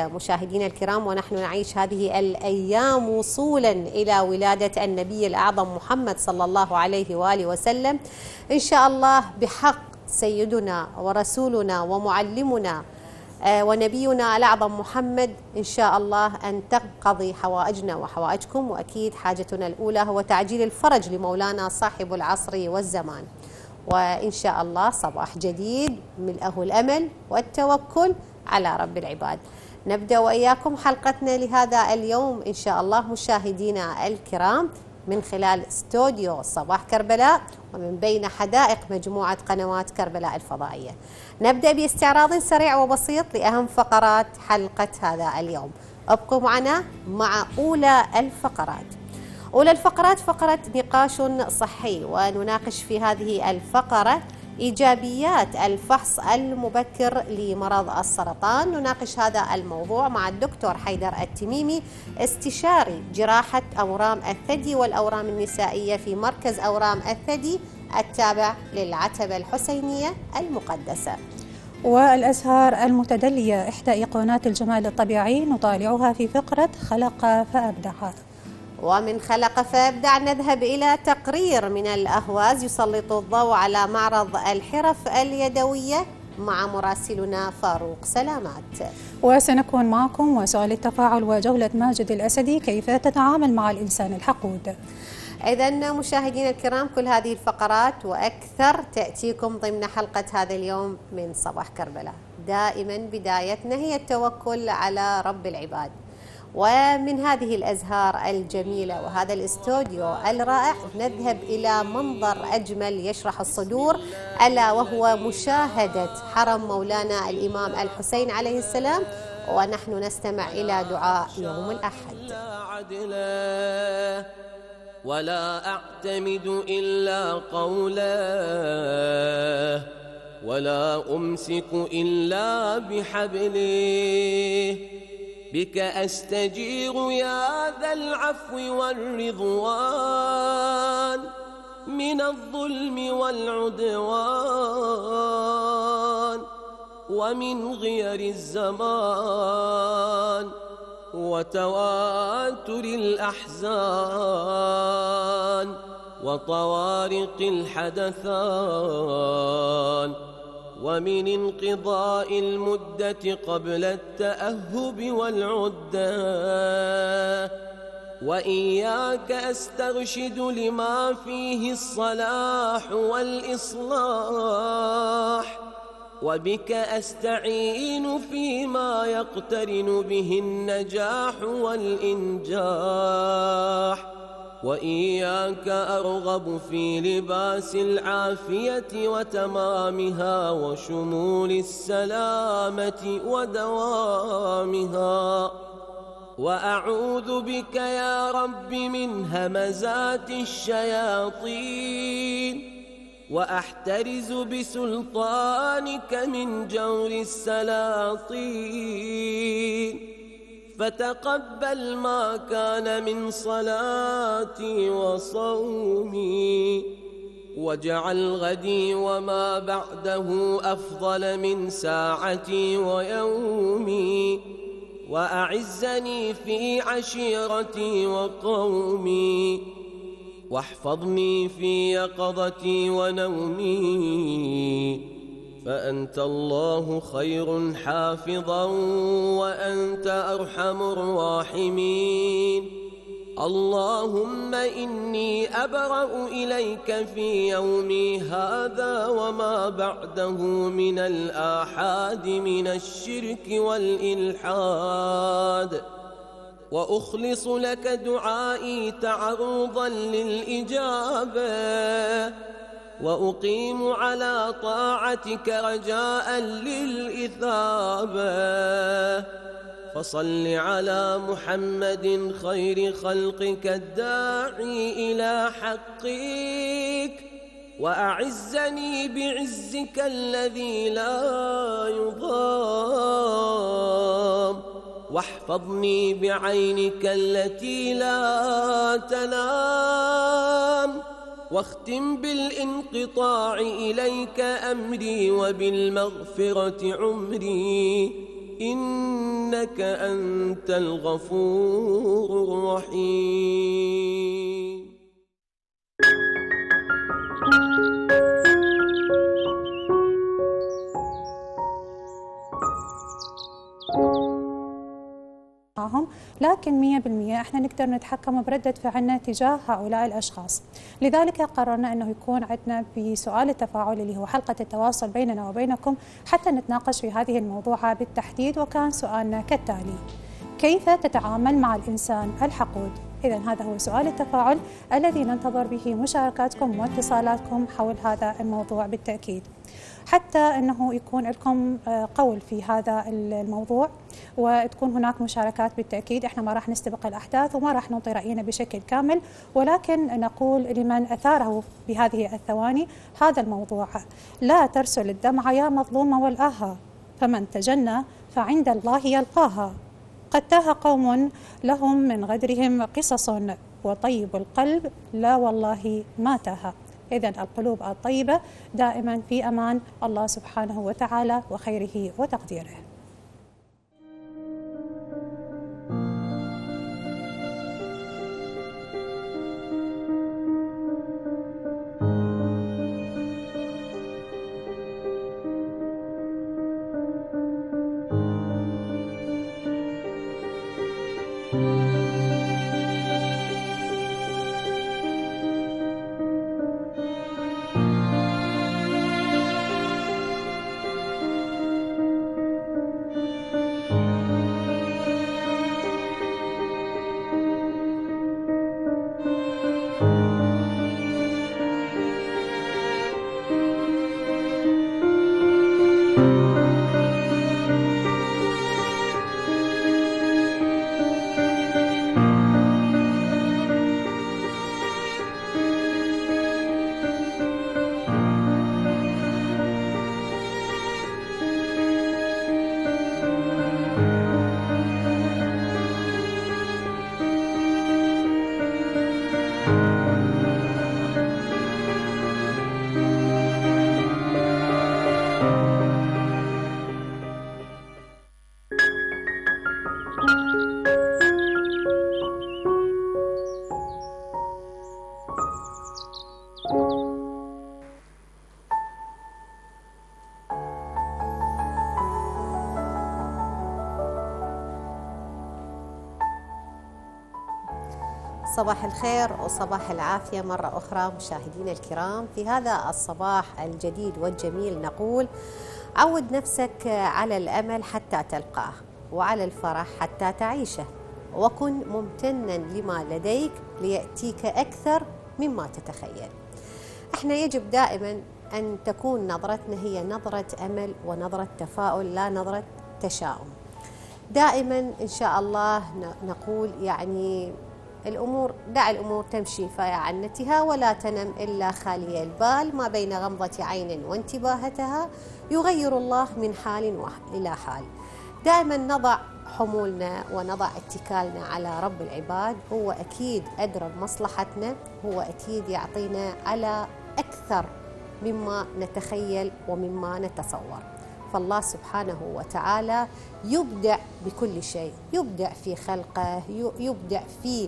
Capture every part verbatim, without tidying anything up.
مشاهدينا الكرام، ونحن نعيش هذه الأيام وصولا إلى ولادة النبي الأعظم محمد صلى الله عليه وآله وسلم، إن شاء الله بحق سيدنا ورسولنا ومعلمنا ونبينا الأعظم محمد، إن شاء الله أن تقضي حوائجنا وحوائجكم. وأكيد حاجتنا الأولى هو تعجيل الفرج لمولانا صاحب العصر والزمان، وإن شاء الله صباح جديد ملأه الأمل والتوكل على رب العباد. نبدأ وإياكم حلقتنا لهذا اليوم إن شاء الله مشاهدينا الكرام من خلال استوديو صباح كربلاء ومن بين حدائق مجموعة قنوات كربلاء الفضائية. نبدأ باستعراض سريع وبسيط لأهم فقرات حلقة هذا اليوم. ابقوا معنا مع أولى الفقرات. أولى الفقرات فقرة نقاش صحي، ونناقش في هذه الفقرة إيجابيات الفحص المبكر لمرض السرطان. نناقش هذا الموضوع مع الدكتور حيدر التميمي، استشاري جراحة أورام الثدي والأورام النسائية في مركز أورام الثدي التابع للعتبة الحسينية المقدسة. والأزهار المتدلية إحدى أيقونات الجمال الطبيعي نطالعها في فقرة خلق فأبدع. ومن خلق فابدع نذهب إلى تقرير من الأهواز يسلط الضوء على معرض الحرف اليدوية مع مراسلنا فاروق سلامات. وسنكون معكم وسؤال التفاعل وجولة ماجد الأسدي، كيف تتعامل مع الإنسان الحقود. إذن مشاهدينا الكرام، كل هذه الفقرات وأكثر تأتيكم ضمن حلقة هذا اليوم من صباح كربلاء. دائما بدايتنا هي التوكل على رب العباد. ومن هذه الأزهار الجميلة وهذا الاستوديو الرائع نذهب إلى منظر أجمل يشرح الصدور، ألا وهو مشاهدة حرم مولانا الإمام الحسين عليه السلام، ونحن نستمع إلى دعاء يوم الأحد. ولا أعتمد إلا قوله، ولا أمسك إلا بحبله، بك أستجير يا ذا العفو والرضوان، من الظلم والعدوان، ومن غير الزمان، وتواتر الأحزان، وطوارق الحدثان، ومن انقضاء المدة قبل التأهب والعدة. وإياك أسترشد لما فيه الصلاح والإصلاح، وبك أستعين فيما يقترن به النجاح والإنجاح. وإياك أرغب في لباس العافية وتمامها وشمول السلامة ودوامها. وأعوذ بك يا رب من همزات الشياطين، وأحترز بسلطانك من جور السلاطين. فتقبل ما كان من صلاتي وصومي، واجعل غدي وما بعده أفضل من ساعتي ويومي. وأعزني في عشيرتي وقومي، واحفظني في يقظتي ونومي. فأنت الله خير حافظا، وأنت أرحم الراحمين. اللهم إني أبرأ إليك في يومي هذا وما بعده من الآحاد من الشرك والإلحاد، وأخلص لك دعائي تعرضا للإجابة، وأقيم على طاعتك رجاء للإثابة. فصل على محمد خير خلقك الداعي إلى حقك، وأعزني بعزك الذي لا يضام، واحفظني بعينك التي لا تنام. واختم بالانقطاع إليك أمري، وبالمغفرة عمري، إنك أنت الغفور الرحيم. لكن مئة بالمئة احنا نقدر نتحكم بردة فعلنا تجاه هؤلاء الأشخاص. لذلك قررنا أنه يكون عندنا بسؤال التفاعل اللي هو حلقة التواصل بيننا وبينكم حتى نتناقش في هذه الموضوع بالتحديد. وكان سؤالنا كالتالي: كيف تتعامل مع الإنسان الحقود؟ إذا هذا هو سؤال التفاعل الذي ننتظر به مشاركاتكم واتصالاتكم حول هذا الموضوع بالتأكيد، حتى أنه يكون لكم قول في هذا الموضوع وتكون هناك مشاركات بالتأكيد. احنا ما راح نستبق الأحداث وما راح نعطي رأينا بشكل كامل، ولكن نقول لمن أثاره بهذه الثواني هذا الموضوع: لا ترسل الدمع يا مظلومة والآها، فمن تجنى فعند الله يلقاها. قد تاه قوم لهم من غدرهم قصص، وطيب القلب لا والله ما تاه. إذن القلوب الطيبة دائما في أمان الله سبحانه وتعالى وخيره وتقديره. صباح الخير وصباح العافية مرة أخرى مشاهدينا الكرام. في هذا الصباح الجديد والجميل نقول: عود نفسك على الأمل حتى تلقاه، وعلى الفرح حتى تعيشه، وكن ممتنا لما لديك ليأتيك أكثر مما تتخيل. احنا يجب دائما أن تكون نظرتنا هي نظرة أمل ونظرة تفاؤل، لا نظرة تشاؤم. دائما إن شاء الله نقول يعني الأمور دع الأمور تمشي في عنتها، ولا تنم إلا خالي البال، ما بين غمضة عين وانتباهتها يغير الله من حال إلى حال. دائما نضع حمولنا ونضع اتكالنا على رب العباد، هو أكيد أدرى بمصلحتنا، هو أكيد يعطينا على أكثر مما نتخيل ومما نتصور. فالله سبحانه وتعالى يبدع بكل شيء، يبدع في خلقه، يبدع في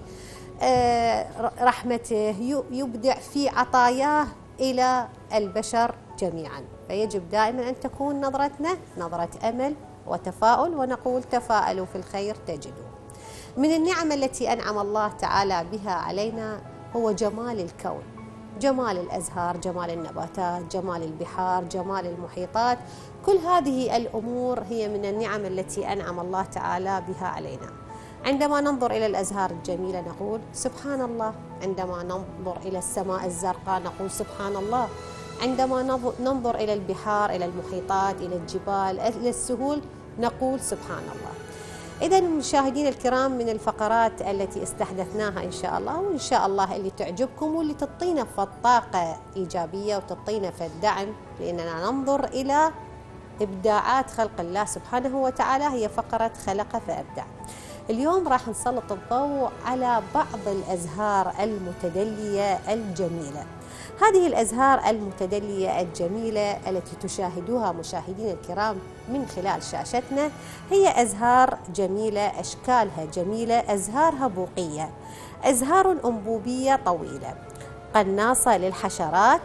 رحمته، يبدع في عطاياه إلى البشر جميعا. فيجب دائما أن تكون نظرتنا نظرة أمل وتفاؤل، ونقول تفاءلوا في الخير تجدوا. من النعم التي أنعم الله تعالى بها علينا هو جمال الكون، جمال الأزهار، جمال النباتات، جمال البحار، جمال المحيطات. كل هذه الأمور هي من النعم التي أنعم الله تعالى بها علينا. عندما ننظر إلى الأزهار الجميلة نقول سبحان الله، عندما ننظر إلى السماء الزرقاء نقول سبحان الله، عندما ننظر إلى البحار، إلى المحيطات، إلى الجبال، إلى السهول نقول سبحان الله. إذا مشاهدينا الكرام، من الفقرات التي استحدثناها إن شاء الله، وإن شاء الله اللي تعجبكم واللي تعطينا في الطاقة إيجابية وتعطينا في الدعم لأننا ننظر إلى إبداعات خلق الله سبحانه وتعالى، هي فقرة خلق فأبدع. اليوم راح نسلط الضوء على بعض الأزهار المتدلية الجميلة. هذه الأزهار المتدلية الجميلة التي تشاهدوها مشاهدين الكرام من خلال شاشتنا هي أزهار جميلة، أشكالها جميلة، أزهارها بوقية، أزهار أنبوبية طويلة قناصة للحشرات،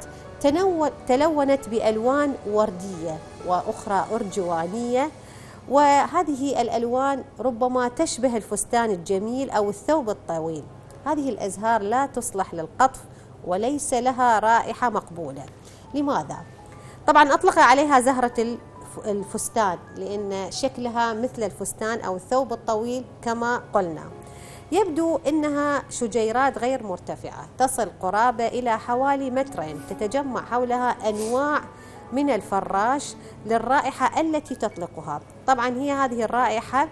تلونت بألوان وردية وأخرى أرجوانية، وهذه الألوان ربما تشبه الفستان الجميل أو الثوب الطويل. هذه الأزهار لا تصلح للقطف وليس لها رائحة مقبولة. لماذا؟ طبعا أطلق عليها زهرة الفستان لأن شكلها مثل الفستان أو الثوب الطويل كما قلنا. يبدو أنها شجيرات غير مرتفعة تصل قرابة إلى حوالي مترين، تتجمع حولها أنواع من الفراش للرائحة التي تطلقها. طبعا هي هذه الرائحة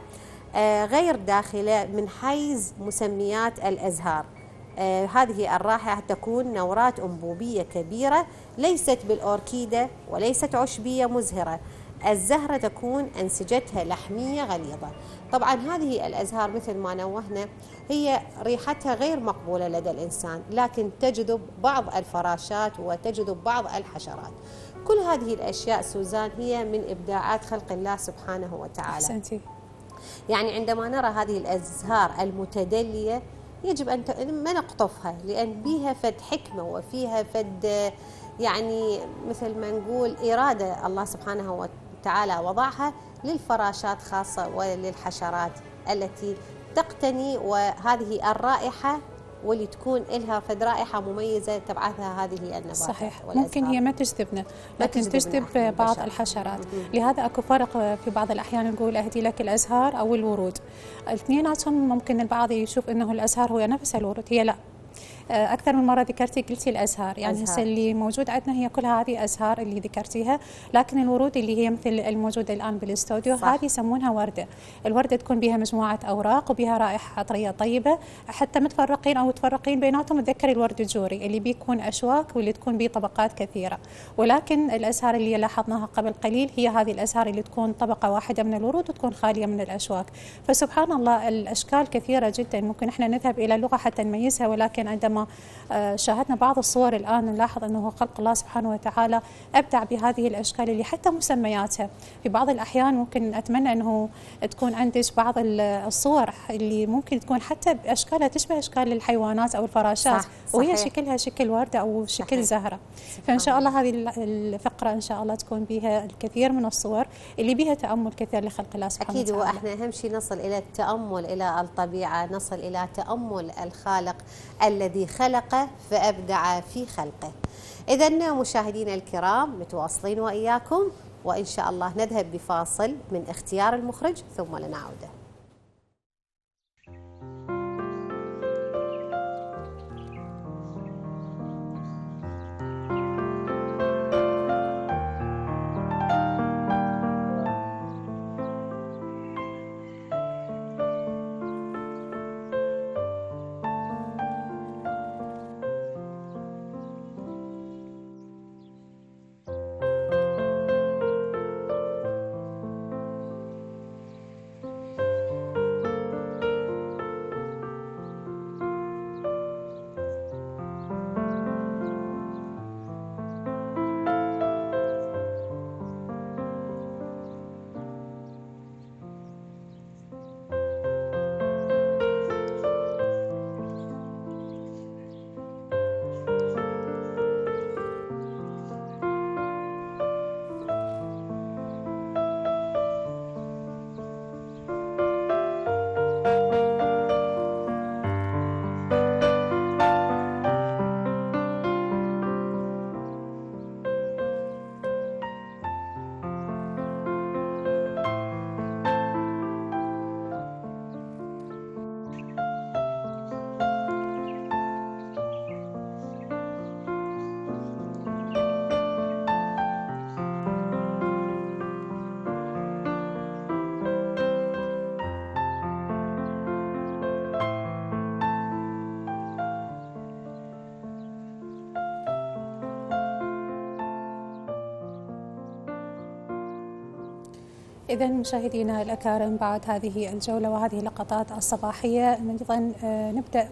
غير داخلة من حيز مسميات الأزهار. آه هذه الرائحة تكون نورات أنبوبية كبيرة، ليست بالأوركيدة وليست عشبية مزهرة. الزهرة تكون أنسجتها لحمية غليظة. طبعا هذه الأزهار مثل ما نوهنا هي ريحتها غير مقبولة لدى الإنسان، لكن تجذب بعض الفراشات وتجذب بعض الحشرات. كل هذه الأشياء سوزان هي من إبداعات خلق الله سبحانه وتعالى. أحسنتي. يعني عندما نرى هذه الأزهار المتدلية يجب أن ما نقطفها، لأن بها فد حكمة وفيها فد يعني مثل ما نقول إرادة الله سبحانه وتعالى وضعها للفراشات خاصة وللحشرات التي تقتني، وهذه الرائحة واللي تكون لها فد رائحة مميزة تبعثها هذه النباتات. صحيح، والأزهار. ممكن هي ما تجذبنا لكن تجذب بعض الحشرات. لهذا اكو فرق في بعض الأحيان نقول أهدي لك الأزهار أو الورود، الاثنيناتهم ممكن البعض يشوف أنه الأزهار هو نفس الورود، هي لا. أكثر من مرة ذكرتي قلتي الأزهار، يعني هسه اللي موجود عندنا هي كلها هذه أزهار اللي ذكرتيها، لكن الورود اللي هي مثل الموجودة الآن بالاستوديو هذه يسمونها وردة. الوردة تكون بها مجموعة أوراق وبها رائحة عطرية طيبة، حتى متفرقين أو متفرقين بيناتهم تذكري الورد الجوري اللي بيكون أشواك واللي تكون به طبقات كثيرة. ولكن الأزهار اللي لاحظناها قبل قليل هي هذه الأزهار اللي تكون طبقة واحدة من الورود وتكون خالية من الأشواك. فسبحان الله الأشكال كثيرة جدا، ممكن احنا نذهب إلى لغة حتى نميزها، ولكن عندما شاهدنا بعض الصور الآن نلاحظ أنه خلق الله سبحانه وتعالى أبدع بهذه الأشكال اللي حتى مسمياتها في بعض الأحيان ممكن أتمنى أنه تكون عندك بعض الصور اللي ممكن تكون حتى أشكالها تشبه أشكال الحيوانات أو الفراشات، صح وهي صحيح. شكلها شكل وردة أو شكل صحيح. زهرة. فإن شاء الله هذه الفقرة إن شاء الله تكون بها الكثير من الصور اللي بها تأمل كثير لخلق الله سبحانه أكيد وتعالى. وإحنا أهم شيء نصل إلى التأمل إلى الطبيعة، نصل إلى تأمل الخالق الذي خلق فأبدع في خلقه. إذن مشاهدينا الكرام متواصلين وإياكم، وإن شاء الله نذهب بفاصل من اختيار المخرج ثم لنعود. إذا مشاهدينا الأكارم، بعد هذه الجولة وهذه اللقطات الصباحية أيضا نبدأ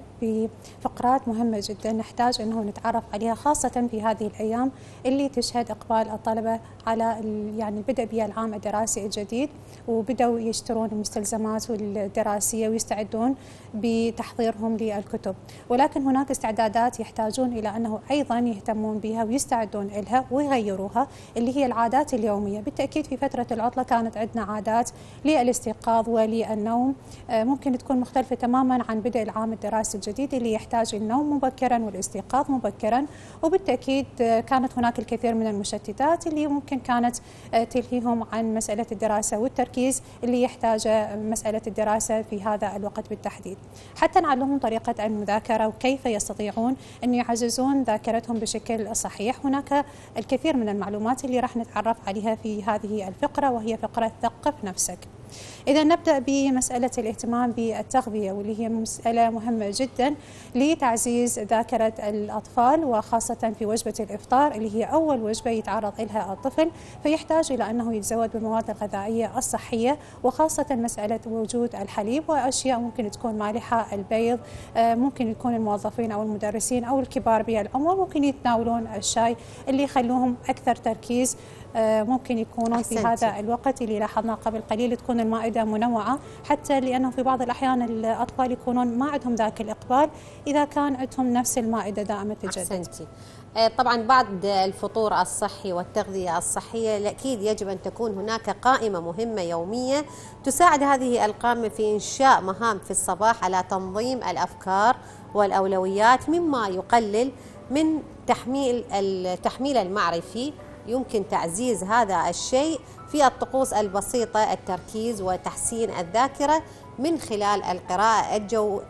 بفقرات مهمة جدا نحتاج أنه نتعرف عليها، خاصة في هذه الأيام اللي تشهد إقبال الطلبة على يعني البدء بالعام الدراسي الجديد، وبدأوا يشترون المستلزمات الدراسية ويستعدون بتحضيرهم للكتب. ولكن هناك استعدادات يحتاجون إلى أنه أيضا يهتمون بها ويستعدون لها ويغيروها، اللي هي العادات اليومية. بالتأكيد في فترة العطلة كانت عندنا عادات للاستيقاظ وللنوم ممكن تكون مختلفة تماما عن بدء العام الدراسي الجديد اللي يحتاج النوم مبكرا والاستيقاظ مبكرا. وبالتأكيد كانت هناك الكثير من المشتتات اللي ممكن كانت تلهيهم عن مسألة الدراسة والتركيز اللي يحتاج مسألة الدراسة في هذا الوقت بالتحديد، حتى نعلمهم طريقة المذاكرة وكيف يستطيعون أن يعززون ذاكرتهم بشكل صحيح. هناك الكثير من المعلومات اللي راح نتعرف عليها في هذه الفقرة، وهي فقرة ثقف نفسك. إذا نبدأ بمسألة الاهتمام بالتغذية، واللي هي مسألة مهمة جدا لتعزيز ذاكرة الأطفال، وخاصة في وجبة الإفطار اللي هي أول وجبة يتعرض لها الطفل، فيحتاج إلى أنه يتزود بالمواد الغذائية الصحية، وخاصة مسألة وجود الحليب وأشياء ممكن تكون مالحة، البيض، ممكن يكون الموظفين أو المدرسين أو الكبار بالعمر ممكن يتناولون الشاي اللي يخلوهم أكثر تركيز. ممكن يكونون في هذا الوقت اللي لاحظنا قبل قليل تكون المائدة منوعة، حتى لأنه في بعض الأحيان الأطفال يكونون ما عندهم ذاك الإقبال إذا كان عندهم نفس المائدة دائما تجدد. أحسنتي. طبعا بعد الفطور الصحي والتغذية الصحية أكيد يجب أن تكون هناك قائمة مهمة يومية تساعد هذه القائمة في إنشاء مهام في الصباح على تنظيم الأفكار والأولويات، مما يقلل من تحميل التحميل المعرفي. يمكن تعزيز هذا الشيء في الطقوس البسيطة، التركيز وتحسين الذاكرة من خلال القراءة الجو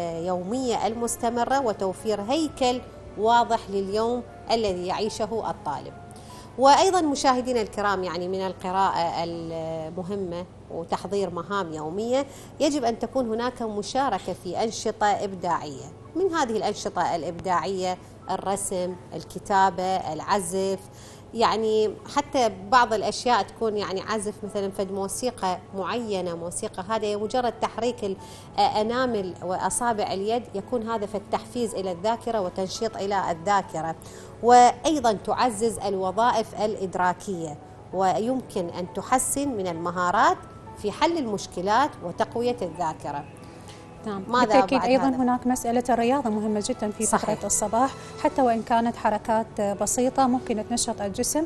اليومية المستمرة، وتوفير هيكل واضح لليوم الذي يعيشه الطالب. وأيضا مشاهدينا الكرام، يعني من القراءة المهمة وتحضير مهام يومية يجب أن تكون هناك مشاركة في أنشطة إبداعية. من هذه الأنشطة الإبداعية الرسم، الكتابة، العزف، يعني حتى بعض الأشياء تكون يعني عزف مثلا فد موسيقى معينة، موسيقى هذا مجرد تحريك الأنامل وأصابع اليد يكون هذا في التحفيز إلى الذاكرة وتنشيط إلى الذاكرة. وأيضا تعزز الوظائف الإدراكية، ويمكن أن تحسن من المهارات في حل المشكلات وتقوية الذاكرة. نعم، بالتأكيد أيضا هذا؟ هناك مسألة الرياضة مهمة جدا في فترة الصباح، حتى وإن كانت حركات بسيطة ممكن تنشط الجسم،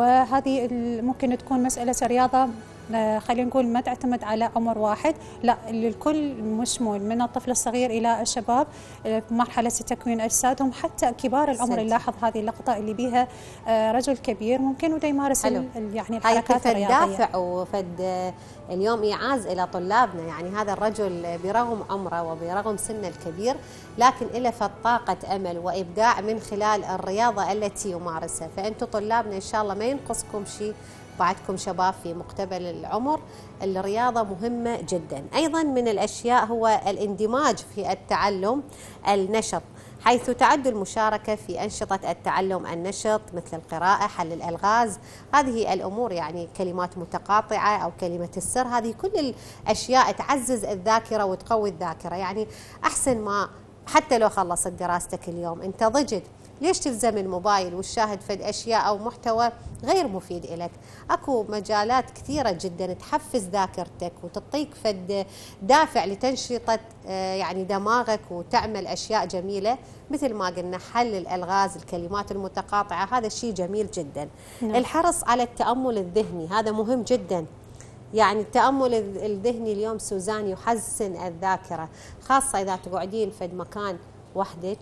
وهذه ممكن تكون مسألة الرياضة خلينا نقول ما تعتمد على عمر واحد، لا للكل مشمول، من الطفل الصغير إلى الشباب في مرحلة تكوين أجسادهم، حتى كبار العمر. نلاحظ هذه اللقطة اللي بيها رجل كبير ممكن وده يمارس يعني الحركات الرياضية. دافع وفد اليوم إيعاز إلى طلابنا، يعني هذا الرجل برغم عمره وبرغم سنه الكبير لكن إله فطاقة أمل وإبداع من خلال الرياضة التي يمارسها. فأنتم طلابنا إن شاء الله ما ينقصكم شيء، بعدكم شباب في مقتبل العمر، الرياضة مهمة جدا. أيضا من الأشياء هو الاندماج في التعلم النشط، حيث تعد المشاركة في أنشطة التعلم النشط مثل القراءة، حل الألغاز، هذه الأمور يعني كلمات متقاطعة أو كلمة السر، هذه كل الأشياء تعزز الذاكرة وتقوي الذاكرة. يعني أحسن ما حتى لو خلصت دراستك اليوم أنت ضجد، ليش تلزم الموبايل والشاهد فد أشياء أو محتوى غير مفيد إلك؟ أكو مجالات كثيرة جدا تحفز ذاكرتك وتعطيك فد دافع لتنشيطة يعني دماغك وتعمل أشياء جميلة، مثل ما قلنا حل الألغاز، الكلمات المتقاطعة، هذا الشيء جميل جدا. نعم. الحرص على التأمل الذهني هذا مهم جدا، يعني التأمل الذهني اليوم سوزان يحسن الذاكرة، خاصة إذا تقعدين فد مكان وحدك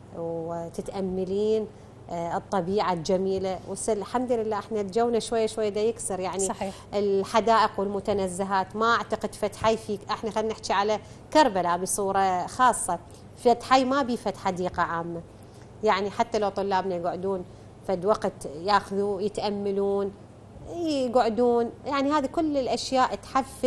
وتتأملين الطبيعة الجميلة. والحمد لله احنا جونا شوية شوية دا يكسر، يعني صحيح. الحدائق والمتنزهات ما اعتقد فتحي في، احنا خلينا نحكي على كربلاء بصورة خاصة، فتحي ما بي فتح حديقة عامة، يعني حتى لو طلابنا يقعدون فد وقت ياخذوا يتأملون يقعدون، يعني هذه كل الأشياء تحفز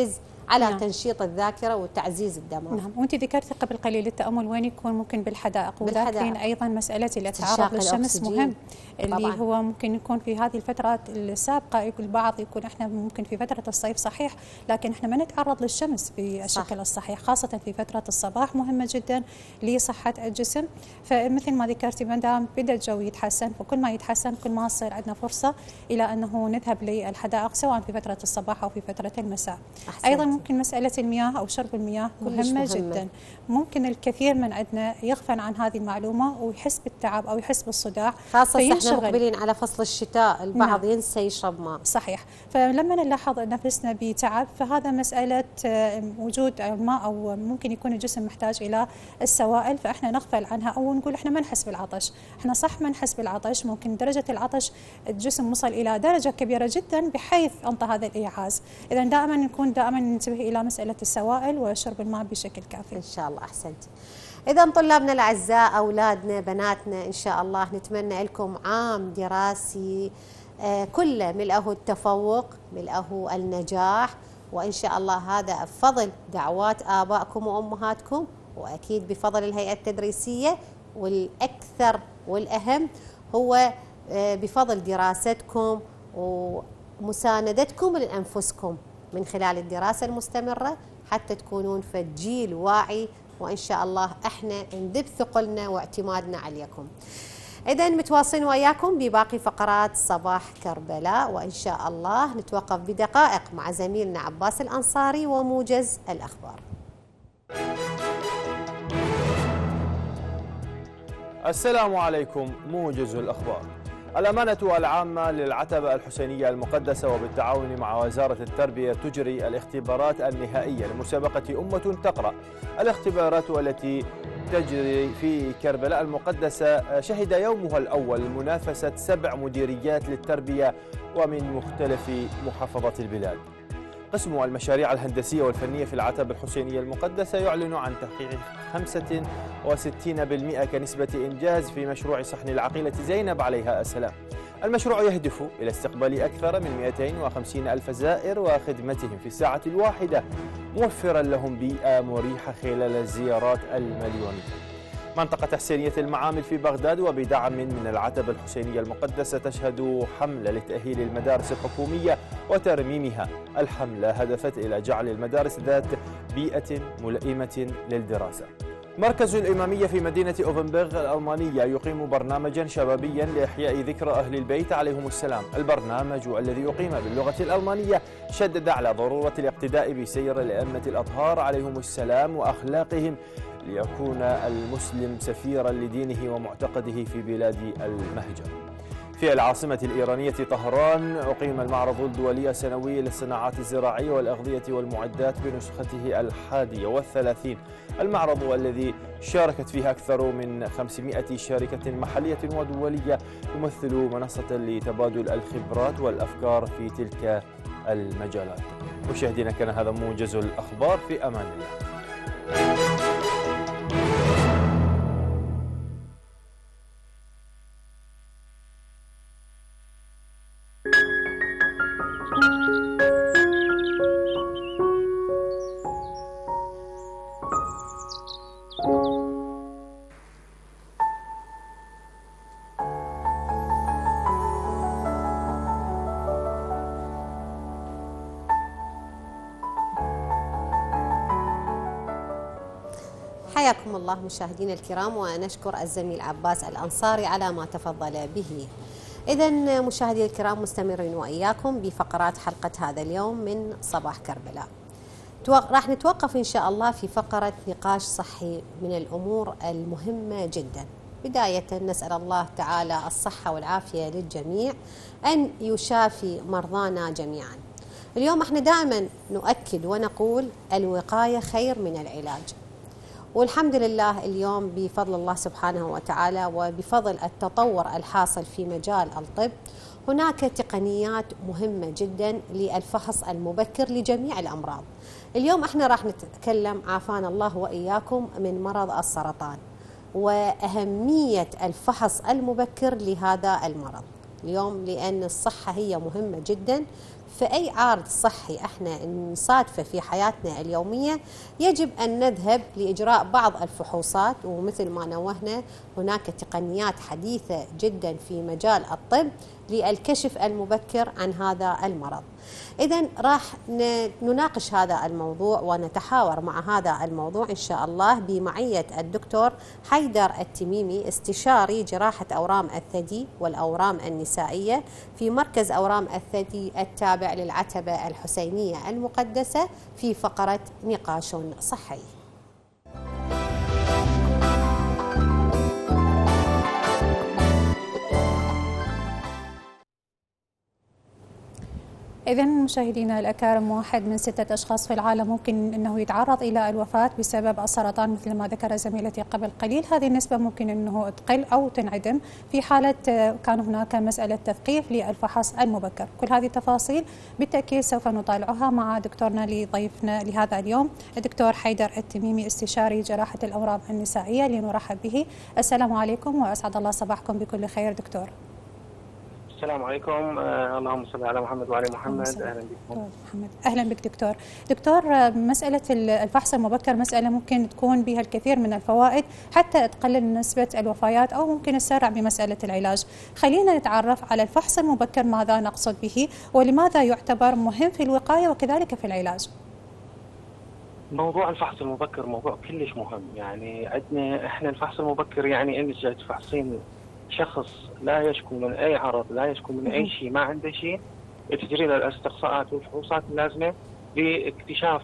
على نعم. تنشيط الذاكرة وتعزيز الدماغ. نعم، وانت ذكرتي قبل قليل التامل وين يكون؟ ممكن بالحدائق، وذاكرين ايضا مساله التعرض للشمس مهم، اللي طبعاً. هو ممكن يكون في هذه الفترات السابقه البعض يكون احنا ممكن في فتره الصيف صحيح، لكن احنا ما نتعرض للشمس بالشكل الصحيح، خاصه في فتره الصباح مهمه جدا لصحه الجسم. فمثل ما ذكرتي ما دام بدا الجو يتحسن، فكل ما يتحسن كل ما تصير عندنا فرصه الى انه نذهب للحدائق سواء في فتره الصباح او في فتره المساء. أحسنت. ايضا ممكن مساله المياه او شرب المياه مهمه, مهمة جدا. ممكن الكثير من عندنا يغفل عن هذه المعلومه ويحس بالتعب او يحس بالصداع، خاصه احنا مقبلين على فصل الشتاء، البعض نعم. ينسى يشرب ماء. صحيح، فلما نلاحظ نفسنا بتعب فهذا مساله وجود الماء او ممكن يكون الجسم محتاج الى السوائل، فاحنا نغفل عنها او نقول احنا ما نحس بالعطش. احنا صح ما نحس بالعطش، ممكن درجه العطش الجسم وصل الى درجه كبيره جدا بحيث انطى هذا الايعاز. اذا دائما نكون دائما ننتبه الى مساله السوائل وشرب الماء بشكل كافي. ان شاء الله. احسنتي. اذا طلابنا الاعزاء، اولادنا، بناتنا، ان شاء الله نتمنى لكم عام دراسي كله ملئه التفوق، ملئه النجاح، وان شاء الله هذا بفضل دعوات ابائكم وامهاتكم، واكيد بفضل الهيئه التدريسيه، والاكثر والاهم هو بفضل دراستكم ومساندتكم لانفسكم من خلال الدراسه المستمره، حتى تكونون في جيل واعي، وإن شاء الله احنا نذب ثقلنا واعتمادنا عليكم. إذا متواصلين وياكم بباقي فقرات صباح كربلاء، وإن شاء الله نتوقف بدقائق مع زميلنا عباس الأنصاري وموجز الأخبار. السلام عليكم. موجز الأخبار. الأمانة العامة للعتبة الحسينية المقدسة وبالتعاون مع وزارة التربية تجري الاختبارات النهائية لمسابقة أمة تقرأ. الاختبارات التي تجري في كربلاء المقدسة شهد يومها الأول منافسة سبع مديريات للتربية ومن مختلف محافظات البلاد. قسم المشاريع الهندسية والفنية في العتبة الحسينية المقدسة يعلن عن تحقيق خمسة وستين بالمئة كنسبة إنجاز في مشروع صحن العقيلة زينب عليها السلام. المشروع يهدف إلى استقبال أكثر من مئتين وخمسين ألف زائر وخدمتهم في الساعة الواحدة، موفرا لهم بيئة مريحة خلال الزيارات المليونية. منطقة حسينية المعامل في بغداد وبدعم من العتبة الحسينية المقدسة تشهد حملة لتأهيل المدارس الحكومية وترميمها. الحملة هدفت إلى جعل المدارس ذات بيئة ملائمة للدراسة. مركز الإمامية في مدينة أوفنبرغ الألمانية يقيم برنامجا شبابيا لإحياء ذكرى أهل البيت عليهم السلام. البرنامج الذي يقيم باللغة الألمانية شدد على ضرورة الاقتداء بسير الأئمة الأطهار عليهم السلام وأخلاقهم ليكون المسلم سفيرا لدينه ومعتقده في بلاد المهجر. في العاصمة الإيرانية طهران أقيم المعرض الدولي السنوي للصناعات الزراعية والأغذية والمعدات بنسخته الحادية والثلاثين. المعرض الذي شاركت فيه أكثر من خمسمائة شركة محلية ودولية يمثل منصة لتبادل الخبرات والأفكار في تلك المجالات. مشاهدينا، كان هذا موجز الأخبار، في أمان الله. حياكم الله مشاهدينا الكرام، ونشكر الزميل عباس الأنصاري على ما تفضل به. إذا مشاهدينا الكرام، مستمرين وإياكم بفقرات حلقة هذا اليوم من صباح كربلاء. راح نتوقف إن شاء الله في فقرة نقاش صحي من الأمور المهمة جدا. بداية نسأل الله تعالى الصحة والعافية للجميع، أن يشافي مرضانا جميعا. اليوم احنا دائما نؤكد ونقول الوقاية خير من العلاج، والحمد لله اليوم بفضل الله سبحانه وتعالى وبفضل التطور الحاصل في مجال الطب هناك تقنيات مهمة جدا للفحص المبكر لجميع الأمراض. اليوم احنا راح نتكلم عافانا الله وإياكم من مرض السرطان وأهمية الفحص المبكر لهذا المرض اليوم، لأن الصحة هي مهمة جدا فأي عارض صحي احنا نصادفه في حياتنا اليومية يجب أن نذهب لإجراء بعض الفحوصات، ومثل ما نوهنا هناك تقنيات حديثة جدا في مجال الطب للكشف المبكر عن هذا المرض. إذن راح نناقش هذا الموضوع ونتحاور مع هذا الموضوع إن شاء الله بمعية الدكتور حيدر التميمي، استشاري جراحة أورام الثدي والأورام النسائية في مركز أورام الثدي التابع للعتبة الحسينية المقدسة، في فقرة نقاش صحي. إذن مشاهدينا الأكارم، واحد من ستة أشخاص في العالم ممكن أنه يتعرض إلى الوفاة بسبب السرطان مثل ما ذكر زميلتي قبل قليل. هذه النسبة ممكن أنه تقل أو تنعدم في حالة كان هناك مسألة تثقيف للفحص المبكر. كل هذه التفاصيل بالتأكيد سوف نطالعها مع دكتورنا لضيفنا لهذا اليوم الدكتور حيدر التميمي، استشاري جراحة الأورام النسائية، لنرحب به. السلام عليكم وأسعد الله صباحكم بكل خير دكتور. السلام عليكم. آه اللهم صل على محمد وعلى محمد. اهلا بكم. محمد اهلا بك دكتور. دكتور، مساله الفحص المبكر مساله ممكن تكون بها الكثير من الفوائد حتى تقلل نسبه الوفيات او ممكن تسرع بمساله العلاج. خلينا نتعرف على الفحص المبكر، ماذا نقصد به ولماذا يعتبر مهم في الوقايه وكذلك في العلاج؟ موضوع الفحص المبكر موضوع كلش مهم. يعني عندنا احنا الفحص المبكر يعني انك جاي تفحصين شخص لا يشكو من اي عرض، لا يشكو من اي شيء، ما عنده شيء، تجري له الاستقصاءات والفحوصات اللازمه لاكتشاف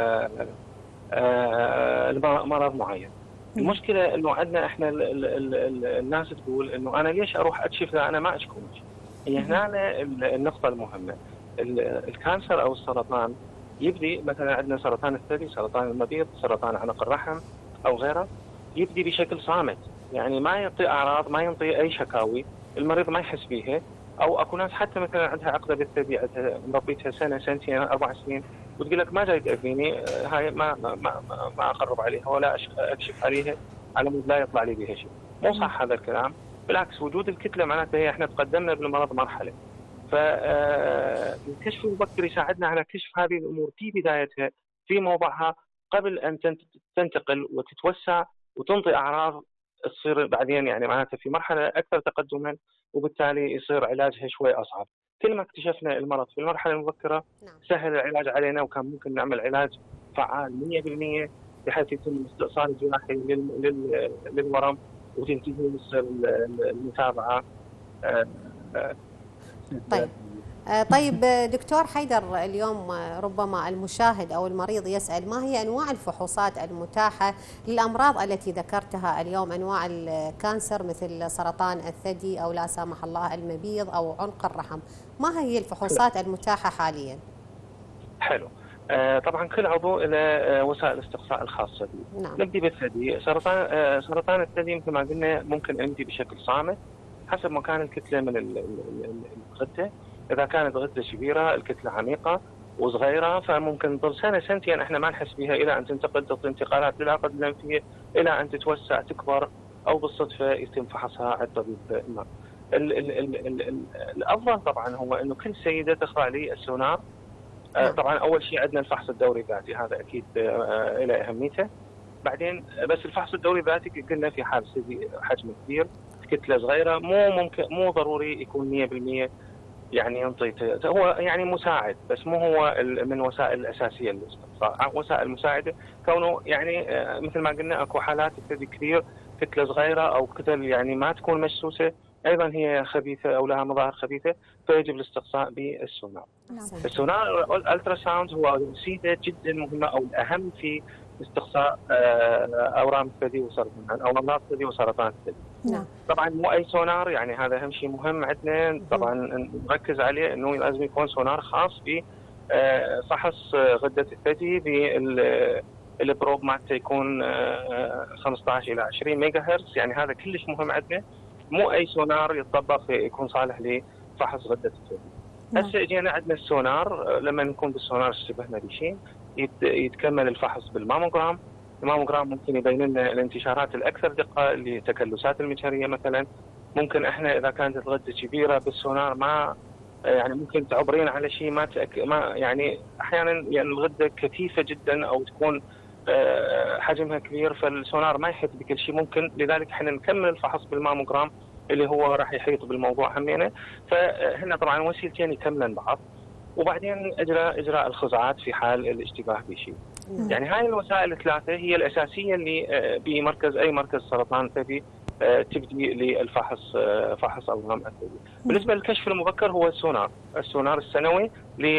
مرض معين. المشكله انه عندنا احنا ال ال ال الناس تقول انه انا ليش اروح اكشف اذا انا ما اشكو من شيء؟ هي هنا النقطه المهمه. الكانسر او السرطان يبدي مثلا عندنا سرطان الثدي، سرطان المبيض، سرطان عنق الرحم او غيره، يبدي بشكل صامت، يعني ما يعطي اعراض، ما ينطي اي شكاوي، المريض ما يحس بيها. او اكو ناس حتى مثلا عندها عقده بالثدي، عندها مربيتها سنه سنتين اربع سنين، وتقول لك ما جاي تاذيني، هاي ما ما ما, ما اقرب عليها ولا اكشف عليها على مود لا يطلع لي بها شيء. مو صح هذا الكلام، بالعكس وجود الكتله معناته هي احنا تقدمنا بالمرض مرحله. فالكشف المبكر يساعدنا على كشف هذه الامور في بدايتها في موضعها قبل ان تنتقل وتتوسع وتنطي اعراض تصير بعدين يعني معناته في مرحله اكثر تقدما، وبالتالي يصير علاجها شوي اصعب. كل ما اكتشفنا المرض في المرحله المبكره سهل العلاج علينا، وكان ممكن نعمل علاج فعال مئة بالمئة بحيث يتم الاستئصال الجراحي للورم وتنتهي ويصير المتابعه. طيب طيب دكتور حيدر، اليوم ربما المشاهد أو المريض يسأل ما هي أنواع الفحوصات المتاحة للأمراض التي ذكرتها اليوم، أنواع الكانسر مثل سرطان الثدي أو لا سامح الله المبيض أو عنق الرحم، ما هي الفحوصات المتاحة حاليا؟ حلو. آه طبعا كل عضو له وسائل الاستقصاء الخاصة به. نعم. نبدي بالثدي. سرطان آه سرطان الثدي مثل ما قلنا ممكن نبدي بشكل صامت حسب مكان الكتلة من الغدة. إذا كانت غدة كبيرة الكتلة عميقة وصغيرة فممكن تظل سنة سنتين احنا ما نحس بها إلى أن تنتقل تعطي انتقالات للعقد اللمفية إلى أن تتوسع تكبر أو بالصدفة يتم فحصها عند طبيب ما. ال ال ال ال ال الأفضل طبعا هو إنه كل سيدة تخضع لي السونار. آه طبعا أول شيء عندنا الفحص الدوري الذاتي، هذا أكيد آه له أهميته. بعدين بس الفحص الدوري الذاتي قلنا في حال ثدي حجم كبير كتلة صغيرة مو ممكن مو ضروري يكون مئة بالمئة يعني ينطي، هو يعني مساعد بس مو هو من وسائل الاساسيه للاستقصاء، وسائل مساعده كونه يعني مثل ما قلنا اكو حالات الثدي كثير كتله صغيره او كتل يعني ما تكون مجسوسه ايضا هي خبيثه او لها مظاهر خبيثه فيجب الاستقصاء بالسونار. السونار الالترا ساوند هو وسيله جدا مهمه او الاهم في استقصاء اورام الثدي وسرطان او امراض الثدي وسرطان الثدي. نعم. طبعا مو اي سونار، يعني هذا اهم شيء مهم عندنا طبعا نركز عليه انه لازم يكون سونار خاص بفحص غده الثدي بالبروب مالته يكون خمسة عشر الى عشرين ميجا هرتز، يعني هذا كلش مهم عندنا. مو اي سونار يتطبق يكون صالح لفحص غده الثدي. هسه اجينا عندنا السونار، لما نكون بالسونار اشتبهنا بشيء يتكمل الفحص بالماموجرام. الماموجرام ممكن يبين لنا الانتشارات الاكثر دقه لتكلسات المجهريه مثلا. ممكن احنا اذا كانت الغده كبيره بالسونار ما يعني ممكن تعبرين على شيء ما تأك... ما يعني احيانا يعني الغده كثيفه جدا او تكون حجمها كبير، فالسونار ما يحيط بكل شيء ممكن. لذلك احنا نكمل الفحص بالماموجرام اللي هو راح يحيط بالموضوع همينه. فهنا طبعا وسيلتين يكملن بعض، وبعدين اجراء اجراء الخزعات في حال الاشتباه بشيء. يعني هاي الوسائل الثلاثه هي الاساسيه اللي بمركز اي مركز سرطان ثدي تبدي للفحص فحص اورام الثدي. بالنسبه للكشف المبكر هو السونار، السونار السنوي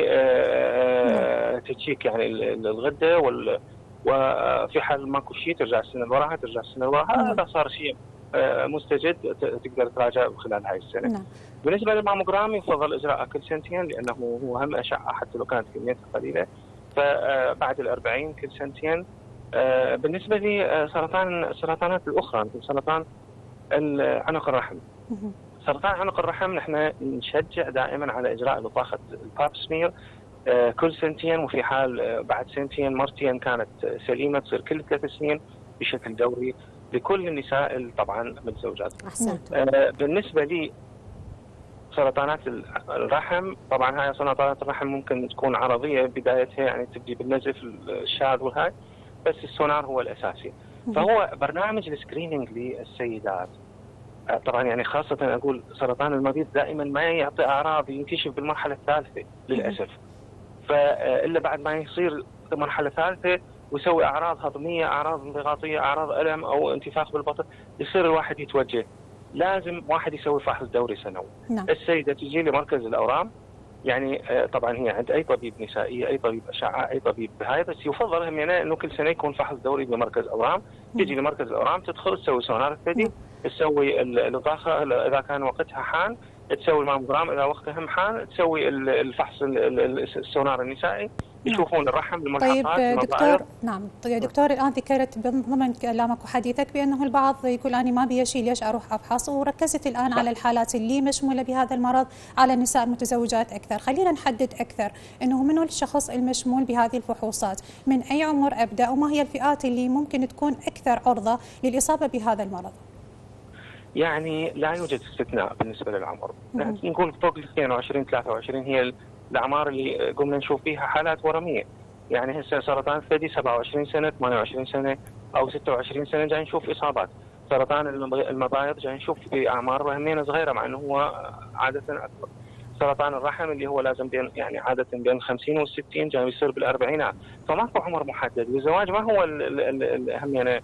لتشيك يعني الغده وال وفي حال ماكو شيء ترجع السنه اللي وراها ترجع السنه اللي وراها. هذا صار شيء مستجد تقدر تراجع خلال هاي السنه. نعم. بالنسبه للماموجرام يفضل اجراءه كل سنتين لانه هو اهم اشعه حتى لو كانت كميتها قليله، فبعد الأربعين كل سنتين. بالنسبه لسرطان السرطانات الاخرى مثل سرطان عنق الرحم، سرطان عنق الرحم نحن نشجع دائما على اجراء لطاخه الباب سمير كل سنتين، وفي حال بعد سنتين مرتين كانت سليمه تصير كل ثلاث سنين بشكل دوري لكل النساء طبعا متزوجات. احسنت. آه بالنسبه لي سرطانات الرحم، طبعا هاي سرطانات الرحم ممكن تكون عرضيه بدايتها يعني تبدي بالنزف الشاذ والهاي، بس السونار هو الاساسي. فهو برنامج السكريننج للسيدات طبعا يعني خاصه اقول سرطان المبيض دائما ما يعطي اعراض، ينكشف بالمرحله الثالثه للاسف. فإلا بعد ما يصير مرحلة ثالثة ويسوي أعراض هضمية، أعراض انضغاطية، أعراض ألم أو انتفاخ بالبطن، يصير الواحد يتوجه لازم واحد يسوي فحص دوري سنوي. نعم. السيدة تجي لمركز الأورام، يعني طبعا هي عند أي طبيب نسائي، أي طبيب أشعة، أي طبيب هاي، بس يفضل هم يعني أنه كل سنة يكون فحص دوري بمركز أورام. تجي لمركز الأورام تدخل تسوي سونار الثدي، تسوي الضخة إذا كان وقتها حان، تسوي الماموجرام اذا وقتها محان، تسوي الفحص السونار النسائي، يشوفون الرحم الملحقات. طيب دكتور، نعم طيب دكتور، الان ذكرت ضمن كلامك وحديثك بانه البعض يقول انا ما بي شيء ليش اروح افحص، وركزت الان صح. على الحالات اللي مشموله بهذا المرض على النساء المتزوجات اكثر. خلينا نحدد اكثر انه منو الشخص المشمول بهذه الفحوصات، من اي عمر ابدا، وما هي الفئات اللي ممكن تكون اكثر عرضه للاصابه بهذا المرض؟ يعني لا يوجد استثناء بالنسبه للعمر، نقول فوق ال اثنين وعشرين ثلاثة وعشرين هي الاعمار اللي قمنا نشوف فيها حالات ورميه. يعني هسه سرطان الثدي سبعة وعشرين سنه، ثمانية وعشرين سنه او ستة وعشرين سنه جاي نشوف اصابات. سرطان المبايض جاي نشوف في اعمار وهمينه صغيره مع انه هو عاده اكبر. سرطان الرحم اللي هو لازم بين يعني عاده بين الخمسين والستين جاي يصير بالاربعينات، فماكو عمر محدد. والزواج ما هو الهمينه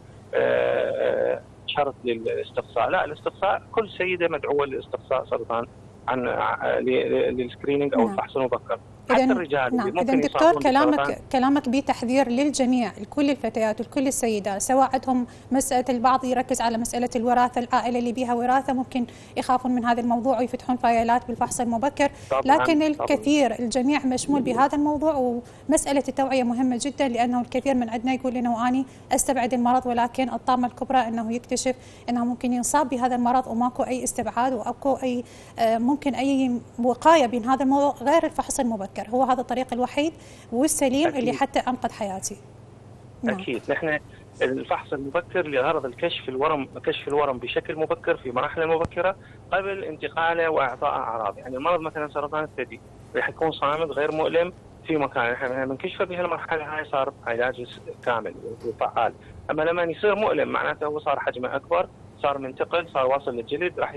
شرط للاستقصاء، لا الاستقصاء كل سيده مدعوه لاستقصاء سرطان عن للسكرينينج او الفحص المبكر. حتى الرجال نعم. إذن دكتور كلامك كلامك بتحذير للجميع، لكل الفتيات ولكل السيدات، سواء عندهم مسألة البعض يركز على مسألة الوراثة، العائلة اللي بها وراثة ممكن يخافون من هذا الموضوع ويفتحون فايلات بالفحص المبكر، طبعاً لكن الكثير طبعاً. الجميع مشمول بهذا الموضوع، ومسألة التوعية مهمة جدا، لأنه الكثير من عندنا يقول إنه أني أستبعد المرض، ولكن الطامة الكبرى أنه يكتشف أنه ممكن ينصاب بهذا المرض وماكو أي استبعاد وأكو أي ممكن أي وقاية بين هذا الموضوع غير الفحص المبكر. هو هذا الطريق الوحيد والسليم أكيد. اللي حتى أنقذ حياتي. نعم. أكيد نحن الفحص المبكر لغرض الكشف الورم كشف الورم بشكل مبكر في مراحل مبكرة قبل انتقاله وإعطاء أعراض. يعني المرض مثلا سرطان الثدي راح يكون صامد غير مؤلم في مكان، احنا بنكشفه بهالمرحلة هاي صار علاج كامل وفعال. أما لما يصير مؤلم معناته هو صار حجمه أكبر، صار منتقل، صار واصل للجلد، راح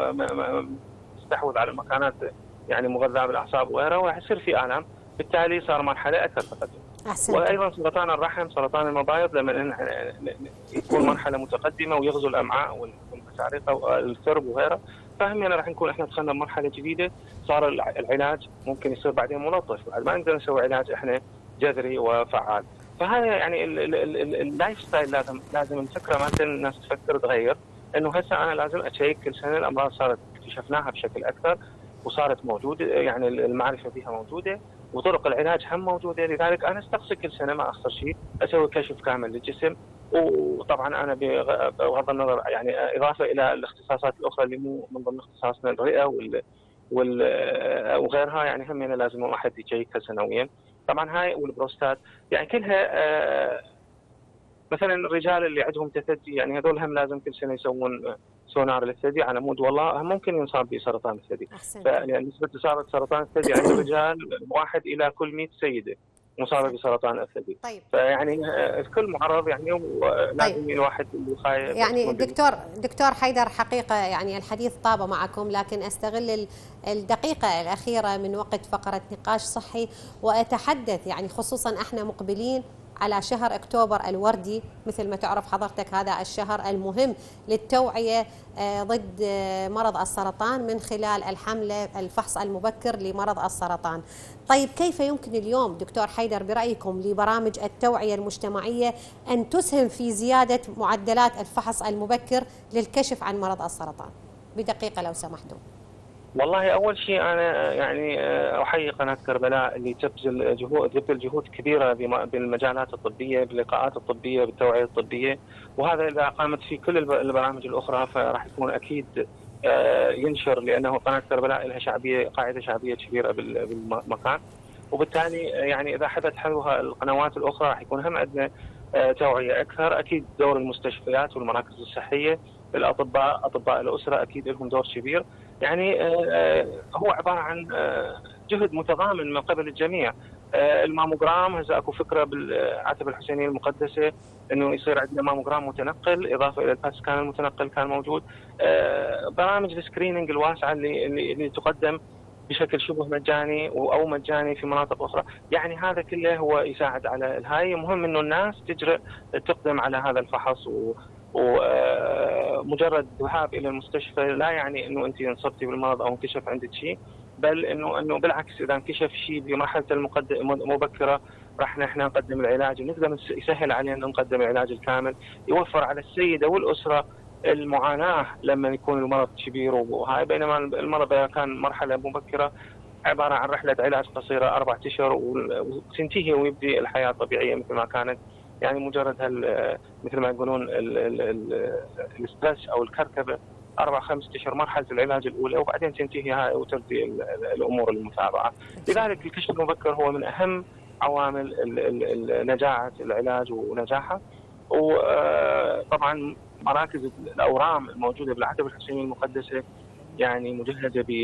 يستحوذ على المكانات يعني مغذاه بالاعصاب وغيرها، وراح يصير في الام، بالتالي صار مرحله اكثر تقدم. وايضا سرطان الرحم، سرطان المبايض لما يكون مرحله متقدمه ويغزو الامعاء والمسارقه والثرب وغيرها، فهم يعني راح نكون احنا دخلنا بمرحله جديده، صار العلاج ممكن يصير بعدين ملطف، بعد ما نقدر نسوي علاج احنا جذري وفعال. فهذا يعني اللايف ستايل لازم لازم نفكره، ما الناس تفكر تغير، انه هسه انا لازم اشيك كل سنه الامراض صارت اكتشفناها بشكل اكثر وصارت موجوده، يعني المعرفه بها موجوده وطرق العلاج هم موجوده، لذلك انا استقصي كل سنه ما اخسر شيء، اسوي كشف كامل للجسم. وطبعا انا بغض النظر يعني اضافه الى الاختصاصات الاخرى اللي مو من ضمن اختصاصنا الرئه وال وال وغيرها، يعني هم يعني لازم واحد يشيكها سنويا. طبعا هاي والبروستات يعني كلها مثلا الرجال اللي عندهم تثدي يعني هذول هم لازم كل سنه يسوون سونار للثدي على مود والله ممكن ينصاب بسرطان الثدي. فنسبة إصابة سرطان الثدي عند الرجال واحد إلى كل مئة سيدة مصابة بسرطان الثدي. طيب. فيعني الكل معرض يعني ولازم طيب. الواحد يخاف. يعني دكتور دكتور حيدر حقيقة يعني الحديث طاب معكم، لكن أستغل الدقيقة الأخيرة من وقت فقرة نقاش صحي وأتحدث يعني خصوصا احنا مقبلين على شهر أكتوبر الوردي مثل ما تعرف حضرتك، هذا الشهر المهم للتوعية ضد مرض السرطان من خلال الحملة الفحص المبكر لمرض السرطان. طيب كيف يمكن اليوم دكتور حيدر برأيكم لبرامج التوعية المجتمعية أن تسهم في زيادة معدلات الفحص المبكر للكشف عن مرض السرطان؟ بدقيقة لو سمحتم. والله أول شيء أنا يعني أحيي قناة كربلاء اللي تبذل جهود تبذل جهود كبيرة بالمجالات الطبية، باللقاءات الطبية، بالتوعية الطبية، وهذا إذا قامت فيه كل البرامج الأخرى فراح يكون أكيد ينشر، لأنه قناة كربلاء لها شعبية قاعدة شعبية كبيرة بالمكان، وبالتالي يعني إذا حدث حلوها القنوات الأخرى راح يكون هم عندنا توعية أكثر. أكيد دور المستشفيات والمراكز الصحية، الأطباء أطباء الأسرة أكيد لهم دور كبير. يعني هو عبارة عن جهد متضامن من قبل الجميع. الماموجرام هسه اكو فكرة بالعتبة الحسينية المقدسة انه يصير عندنا ماموجرام متنقل اضافة الى البات سكان المتنقل كان موجود. برامج السكريننج الواسعة اللي اللي تقدم بشكل شبه مجاني او مجاني في مناطق اخرى، يعني هذا كله هو يساعد على الهاي. مهم انه الناس تجرؤ تقدم على هذا الفحص، و ومجرد ذهاب الى المستشفى لا يعني انه انت انصبتي بالمرض او انكشف عندك شيء، بل انه انه بالعكس اذا انكشف شيء بمرحله المبكره راح نحن نقدم العلاج ونقدر يسهل علينا نقدم العلاج الكامل، يوفر على السيده والاسره المعاناه لما يكون المرض كبير وهاي، بينما المرض اذا كان مرحله مبكره عباره عن رحله علاج قصيره اربع اشهر وتنتهي ويبدي الحياه الطبيعيه مثل ما كانت. يعني مجرد هال مثل ما يقولون الستريس او الكركبه اربع خمس اشهر مرحله العلاج الاولى وبعدين تنتهي هاي وتبدي الامور المتابعه. لذلك الكشف المبكر هو من اهم عوامل نجاعه العلاج ونجاحه. وطبعا مراكز الاورام الموجوده بالعتبه الحسينيه المقدسه يعني مجهزه ب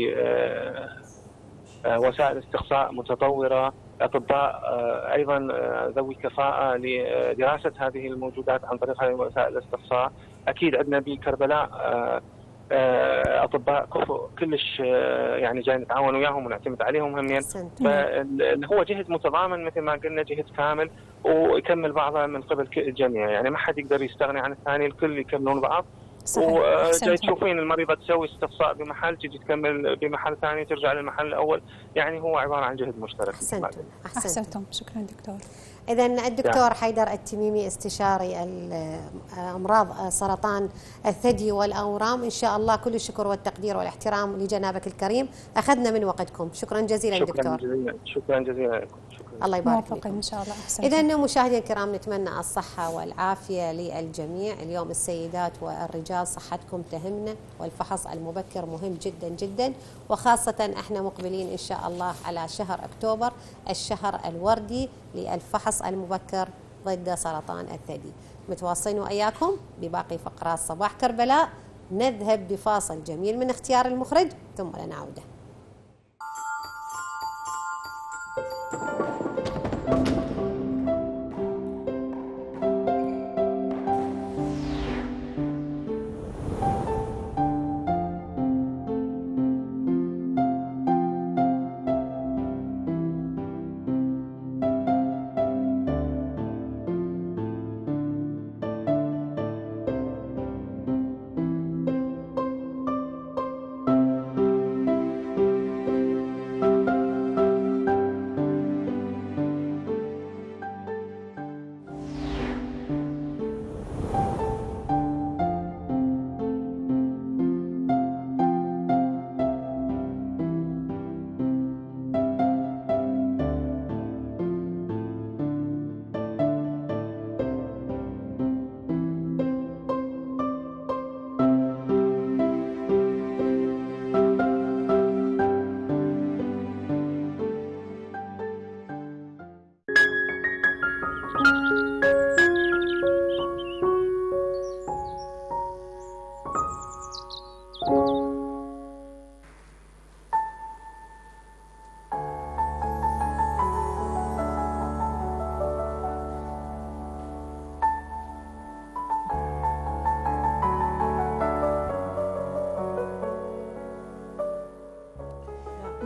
وسائل استقصاء متطوره، اطباء ايضا ذوي كفاءه لدراسه هذه الموجودات عن طريق هذه وسائل الاستقصاء. اكيد عندنا بكربلاء اطباء كفؤ كلش يعني جاي نتعاون وياهم ونعتمد عليهم همين. فهو جهد متضامن مثل ما قلنا، جهد كامل ويكمل بعضه من قبل الجميع، يعني ما حد يقدر يستغني عن الثاني، الكل يكملون بعض. وجاي تشوفين المريضة تسوي استقصاء بمحل تجي تكمل بمحل ثاني ترجع للمحل الأول، يعني هو عبارة عن جهد مشترك. أحسنتم أحسنتم شكرا دكتور. إذا الدكتور يعني. حيدر التميمي استشاري أمراض سرطان الثدي والأورام، إن شاء الله كل الشكر والتقدير والاحترام لجنابك الكريم، أخذنا من وقتكم، شكرا جزيلا شكرا دكتور. جزيلا. شكرا جزيلا لكم. الله يبارك فيكم إن شاء الله. إذا مشاهدينا الكرام نتمنى الصحة والعافية للجميع. اليوم السيدات والرجال صحتكم تهمنا، والفحص المبكر مهم جدا جدا، وخاصة احنا مقبلين إن شاء الله على شهر أكتوبر الشهر الوردي للفحص المبكر ضد سرطان الثدي. متواصلين وإياكم بباقي فقرات صباح كربلاء. نذهب بفاصل جميل من اختيار المخرج ثم لنعود.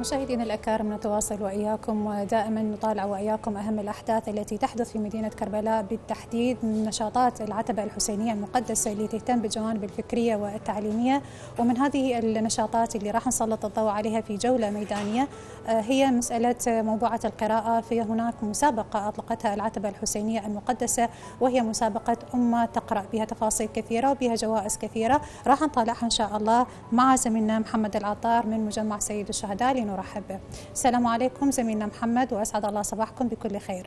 مشاهدينا الأكارم، نتواصل وإياكم ودائما نطالع وإياكم أهم الأحداث التي تحدث في مدينة كربلاء، بالتحديد من نشاطات العتبة الحسينية المقدسة اللي تهتم بالجوانب الفكرية والتعليمية. ومن هذه النشاطات اللي راح نسلط الضوء عليها في جولة ميدانية هي مسألة موضوعة القراءة. في هناك مسابقة أطلقتها العتبة الحسينية المقدسة، وهي مسابقة أمة تقرأ، بها تفاصيل كثيرة وبها جوائز كثيرة، راح نطالعها إن شاء الله مع زميلنا محمد العطار من مجمع سيد الشهداء لنرحب به. السلام عليكم زميلنا محمد، وأسعد الله صباحكم بكل خير.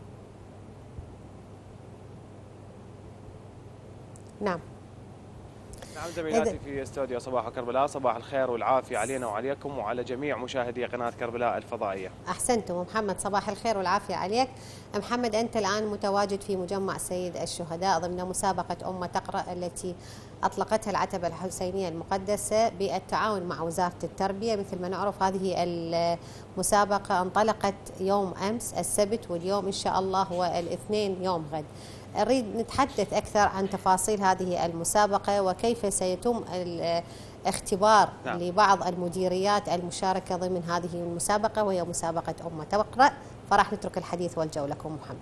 نعم نعم زميلاتي في استوديو صباح كربلاء، صباح الخير والعافية علينا وعليكم وعلى جميع مشاهدي قناة كربلاء الفضائية. أحسنتم محمد، صباح الخير والعافية عليك. محمد، أنت الآن متواجد في مجمع سيد الشهداء ضمن مسابقة أمة تقرأ التي أطلقتها العتبة الحسينية المقدسة بالتعاون مع وزارة التربية. مثل ما نعرف هذه المسابقة انطلقت يوم أمس السبت، واليوم إن شاء الله هو الاثنين يوم غد. أريد نتحدث أكثر عن تفاصيل هذه المسابقة وكيف سيتم الاختبار نعم. لبعض المديريات المشاركة ضمن هذه المسابقة، وهي مسابقة أمة تقرأ. فراح نترك الحديث والجو لكم محمد.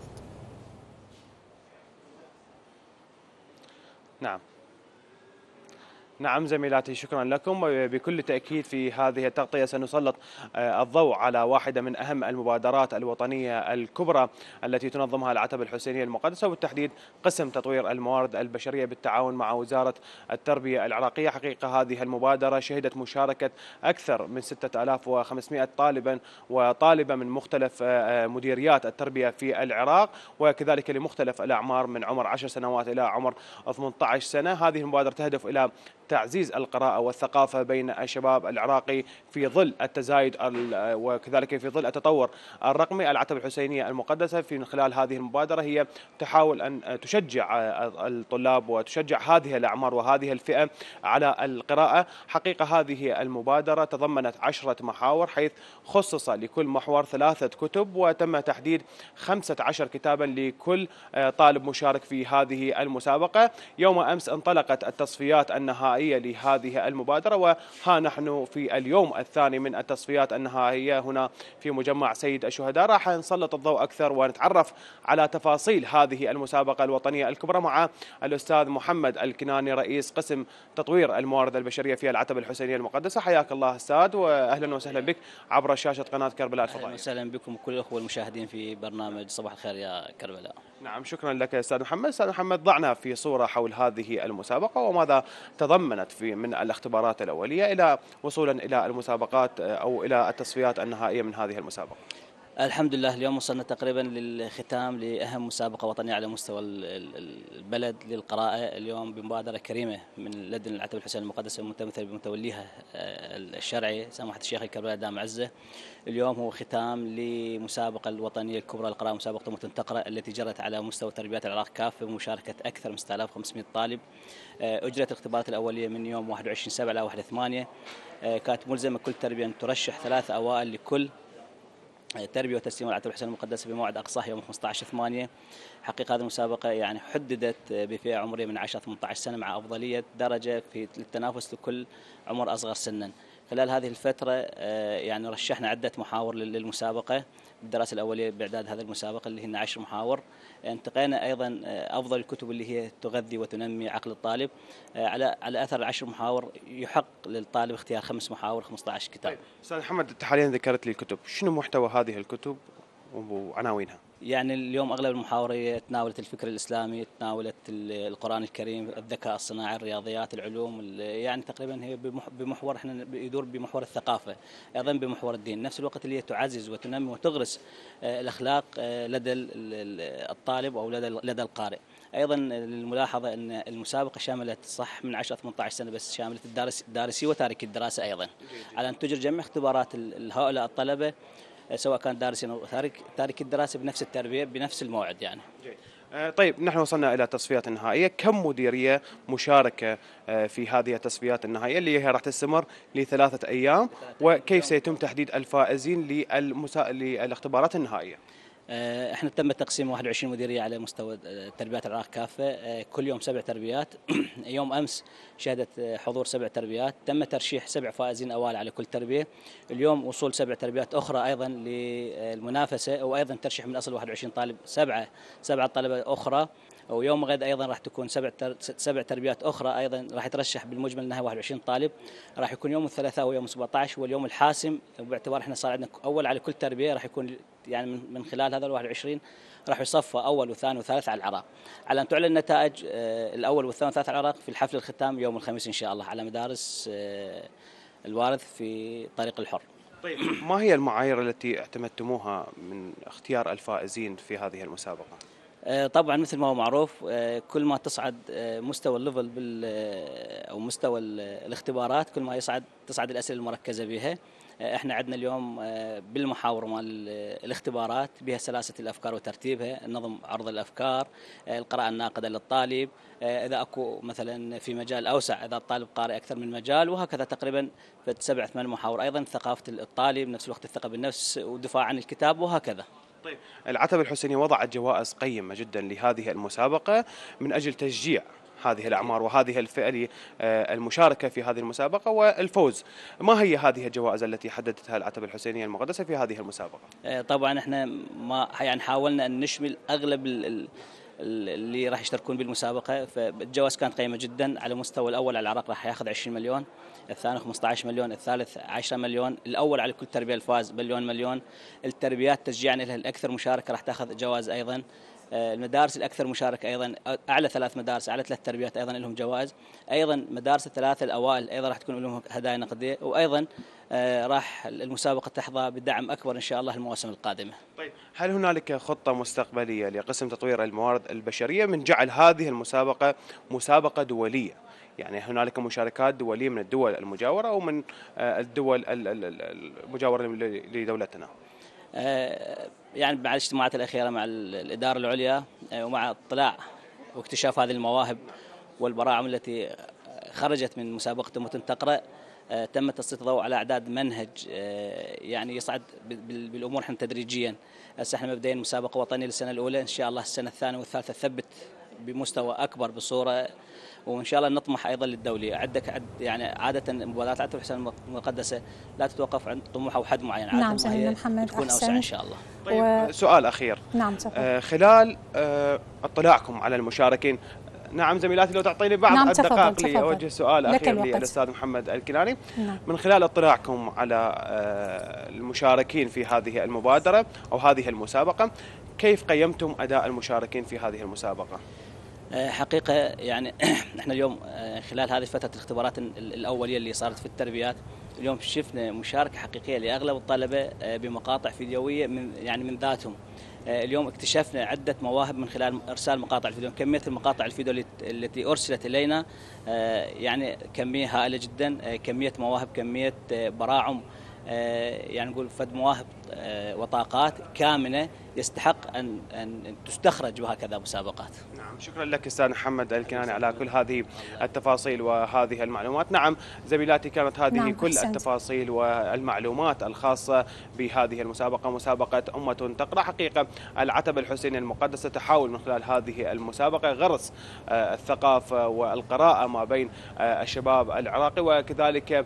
نعم نعم زميلاتي، شكرا لكم. بكل تأكيد في هذه التغطية سنسلط الضوء على واحدة من أهم المبادرات الوطنية الكبرى التي تنظمها العتبة الحسينية المقدسة، وبالتحديد قسم تطوير الموارد البشرية بالتعاون مع وزارة التربية العراقية. حقيقة هذه المبادرة شهدت مشاركة أكثر من ستة آلاف وخمسمئة طالبا وطالبة من مختلف مديريات التربية في العراق، وكذلك لمختلف الأعمار من عمر عشر سنوات إلى عمر ثمانية عشر سنة. هذه المبادرة تهدف إلى تعزيز القراءة والثقافة بين الشباب العراقي في ظل التزايد وكذلك في ظل التطور الرقمي. العتبة الحسينية المقدسة في خلال هذه المبادرة هي تحاول أن تشجع الطلاب وتشجع هذه الأعمار وهذه الفئة على القراءة. حقيقة هذه المبادرة تضمنت عشرة محاور، حيث خصص لكل محور ثلاثة كتب، وتم تحديد خمسة عشر كتابا لكل طالب مشارك في هذه المسابقة. يوم أمس انطلقت التصفيات النهائية لهذه المبادرة، وها نحن في اليوم الثاني من التصفيات النهائية هنا في مجمع سيد الشهداء. راح نسلط الضوء أكثر ونتعرف على تفاصيل هذه المسابقة الوطنية الكبرى مع الأستاذ محمد الكناني، رئيس قسم تطوير الموارد البشرية في العتبة الحسينية المقدسة. حياك الله أستاذ، وأهلا وسهلا بك عبر شاشة قناة كربلاء الفضائية. أهلا وسهلا بكم كل الأخوة المشاهدين في برنامج صباح الخير يا كربلاء. نعم شكرا لك أستاذ محمد. أستاذ محمد، ضعنا في صورة حول هذه المسابقة وماذا تضمنت في من الاختبارات الأولية إلى وصولا إلى المسابقات أو إلى التصفيات النهائية من هذه المسابقة. الحمد لله اليوم وصلنا تقريبا للختام لأهم مسابقة وطنية على مستوى البلد للقراءة اليوم بمبادرة كريمة من لدن العتبة الحسينية المقدسة المتمثل بمتوليها الشرعي سماحة الشيخ كربلاء دام عزه. اليوم هو ختام لمسابقة الوطنية الكبرى للقراءة، مسابقة أمة تقرأ التي جرت على مستوى تربيات العراق كافة بمشاركة أكثر من ستة آلاف وخمسمئة طالب. أجرت الاختبارات الأولية من يوم واحد وعشرين سبعة إلى واحد ثمانية. كانت ملزمة كل تربية أن ترشح ثلاثة أوائل لكل تربية وتسليم العتبة الحسينية المقدسة بموعد أقصاه يوم خمسة عشر ثمانية. حقيقة هذه المسابقة يعني حددت بفئة عمرية من عشرة إلى ثمانية عشر سنة مع أفضلية درجة في التنافس لكل عمر أصغر سنا. خلال هذه الفترة يعني رشحنا عدة محاور للمسابقة. الدراسة الأولية بإعداد هذه المسابقة اللي هن عشر محاور. انتقينا أيضا أفضل الكتب اللي هي تغذي وتنمي عقل الطالب. على على أثر العشر محاور يحق للطالب اختيار خمس محاور خمسة عشر كتاب. طيب أستاذ محمد، أنت حاليا ذكرت لي الكتب، شنو محتوى هذه الكتب وعناوينها؟ يعني اليوم أغلب المحاورية تناولت الفكر الإسلامي، تناولت القرآن الكريم، الذكاء الصناعي، الرياضيات، العلوم، يعني تقريبا هي بمحور احنا يدور بمحور الثقافة، أيضا بمحور الدين، نفس الوقت اللي هي تعزز وتنمي وتغرس الأخلاق لدى الطالب أو لدى لدى القارئ. أيضا الملاحظة أن المسابقة شاملت صح من عشرة إلى ثمانية عشر سنة، بس شاملت الدارس الدارسي وتارك الدراسة أيضا، على أن تجري جميع اختبارات هؤلاء الطلبة سواء كان دارسين أو تارك تارك الدراسة بنفس التربية بنفس الموعد يعني. طيب نحن وصلنا إلى التصفيات النهائية، كم مديرية مشاركة في هذه التصفيات النهائية اللي هي راح تستمر لثلاثة أيام، وكيف سيتم تحديد الفائزين للمسا... للاختبارات النهائية؟ احنا تم تقسيم واحد وعشرين مديريه على مستوى تربيات العراق كافه، كل يوم سبع تربيات. يوم امس شهدت حضور سبع تربيات، تم ترشيح سبع فائزين اوائل على كل تربيه. اليوم وصول سبع تربيات اخرى ايضا للمنافسه، وايضا ترشيح من اصل واحد وعشرين طالب سبعه سبعه طلبه اخرى. ويوم غد ايضا راح تكون سبع سبع تربيات اخرى ايضا راح يترشح بالمجمل انها واحد وعشرين طالب. راح يكون يوم الثلاثاء ويوم سبعة عشر واليوم الحاسم، باعتبار احنا صار عندنا اول على كل تربيه، راح يكون يعني من خلال هذا ال واحد وعشرين راح يصفى اول وثاني وثالث على العراق، على ان تعلن نتائج الاول والثاني والثالث على العراق في الحفل الختام يوم الخميس ان شاء الله على مدارس الوارث في طريق الحر. طيب، ما هي المعايير التي اعتمدتموها من اختيار الفائزين في هذه المسابقه؟ طبعا مثل ما هو معروف، كل ما تصعد مستوى الليفل بال او مستوى الاختبارات كل ما يصعد تصعد الاسئله المركزه بها. احنا عندنا اليوم بالمحاور مال الاختبارات بها سلاسه الافكار وترتيبها، نظم عرض الافكار، القراءه الناقده للطالب، اذا اكو مثلا في مجال اوسع، اذا الطالب قارئ اكثر من مجال، وهكذا تقريبا في سبع ثمان محاور. ايضا ثقافه الطالب، نفس الوقت الثقه بالنفس والدفاع عن الكتاب وهكذا. طيب، العتبة الحسينية وضعت جوائز قيمة جدا لهذه المسابقة من أجل تشجيع هذه الأعمار وهذه الفئة للمشاركة في هذه المسابقة والفوز. ما هي هذه الجوائز التي حددتها العتبة الحسينية المقدسة في هذه المسابقة؟ طبعا احنا ما يعني حاولنا أن نشمل أغلب اللي راح يشتركون بالمسابقة، فالجوائز كانت قيمة جدا. على مستوى الأول على العراق راح ياخذ عشرين مليون، الثاني خمسة عشر مليون، الثالث عشرة مليون، الأول على كل تربية الفائز مليون مليون. التربيات تشجيعا لها الأكثر مشاركة راح تاخذ جوائز أيضا. المدارس الأكثر مشاركة أيضا، أعلى ثلاث مدارس أعلى ثلاث تربيات أيضا لهم جوائز. أيضا مدارس الثلاثة الأوائل أيضا راح تكون لهم هدايا نقدية، وأيضا راح المسابقة تحظى بدعم أكبر إن شاء الله المواسم القادمة. طيب، هل هنالك خطة مستقبلية لقسم تطوير الموارد البشرية من جعل هذه المسابقة مسابقة دولية؟ يعني هنالك مشاركات دولية من الدول المجاورة أو من الدول المجاورة لدولتنا؟ يعني مع الاجتماعات الأخيرة مع الإدارة العليا ومع اطلاع واكتشاف هذه المواهب والبراعم التي خرجت من مسابقة أمة تقرأ، تم تسليط الضوء على اعداد منهج يعني يصعد بالامور احنا تدريجيا. هسه احنا مبدئيا مسابقه وطنيه للسنه الاولى، ان شاء الله السنه الثانيه والثالثه ثبت بمستوى اكبر بصوره، وان شاء الله نطمح ايضا للدولي. عندك عد يعني عاده مبادرات العتبة الحسينية المقدسه لا تتوقف عند طموح او حد معين، نعم سيدنا محمد، تكون اوسع ان شاء الله. طيب، و... سؤال اخير. نعم تفضل. آه خلال آه اطلاعكم على المشاركين، نعم زميلاتي لو تعطيني بعض نعم الدقائق لأوجه سؤال أخير للأستاذ محمد الكناني. نعم. من خلال اطلاعكم على المشاركين في هذه المبادرة أو هذه المسابقة، كيف قيمتم أداء المشاركين في هذه المسابقة؟ حقيقة يعني احنا اليوم خلال هذه فترة الاختبارات الأولية اللي صارت في التربيات، اليوم شفنا مشاركة حقيقية لأغلب الطلبة بمقاطع فيديوية من يعني من ذاتهم. اليوم اكتشفنا عدة مواهب من خلال إرسال مقاطع الفيديو. كمية المقاطع الفيديو التي أرسلت إلينا يعني كمية هائلة جدا، كمية مواهب، كمية براعم، يعني نقول فد مواهب وطاقات كامنة يستحق أن أن تستخرج وهكذا مسابقات. نعم، شكرا لك أستاذ محمد الكناني على كل هذه التفاصيل وهذه المعلومات. نعم زميلاتي، كانت هذه نعم كل حسنت. التفاصيل والمعلومات الخاصة بهذه المسابقة، مسابقة أمة تقرأ. حقيقة العتبة الحسينية المقدسة تحاول من خلال هذه المسابقة غرس الثقافة والقراءة ما بين الشباب العراقي، وكذلك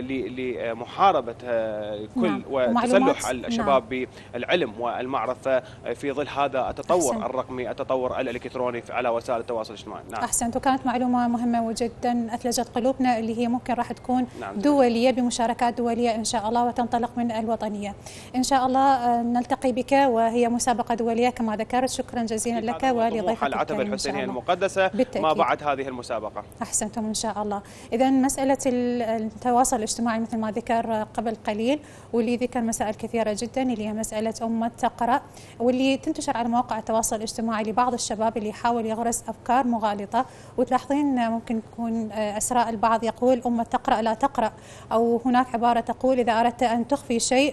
لمحاربة كل نعم. وتسلح الشباب نعم. بالعلم والمعرفة في ظل هذا التطور أحسن. الرقمي، التطور الإلكتروني على وسائل التواصل الاجتماعي. نعم. أحسنت، وكانت معلومة مهمة جدا أثلجت قلوبنا، اللي هي ممكن راح تكون نعم. دولية بمشاركات دولية إن شاء الله، وتنطلق من الوطنية إن شاء الله. نلتقي بك وهي مسابقة دولية كما ذكرت. شكرا جزيلا لك ولضيفك العتبة الحسينية المقدسة بالتأكيد. ما بعد هذه المسابقة. أحسنتم إن شاء الله. إذا مسألة التواصل الاجتماعي مثل ما ذكر قبل قليل، واللي ذكر مسائل كثيرة جدا اللي هي مسألة أمة تقرأ، واللي تنتشر على مواقع التواصل الاجتماعي لبعض الشباب اللي يحاول يغرس أفكار مغالطة. وتلاحظين ممكن يكون أسراء البعض يقول أمة تقرأ لا تقرأ، أو هناك عبارة تقول إذا أردت أن تخفي شيء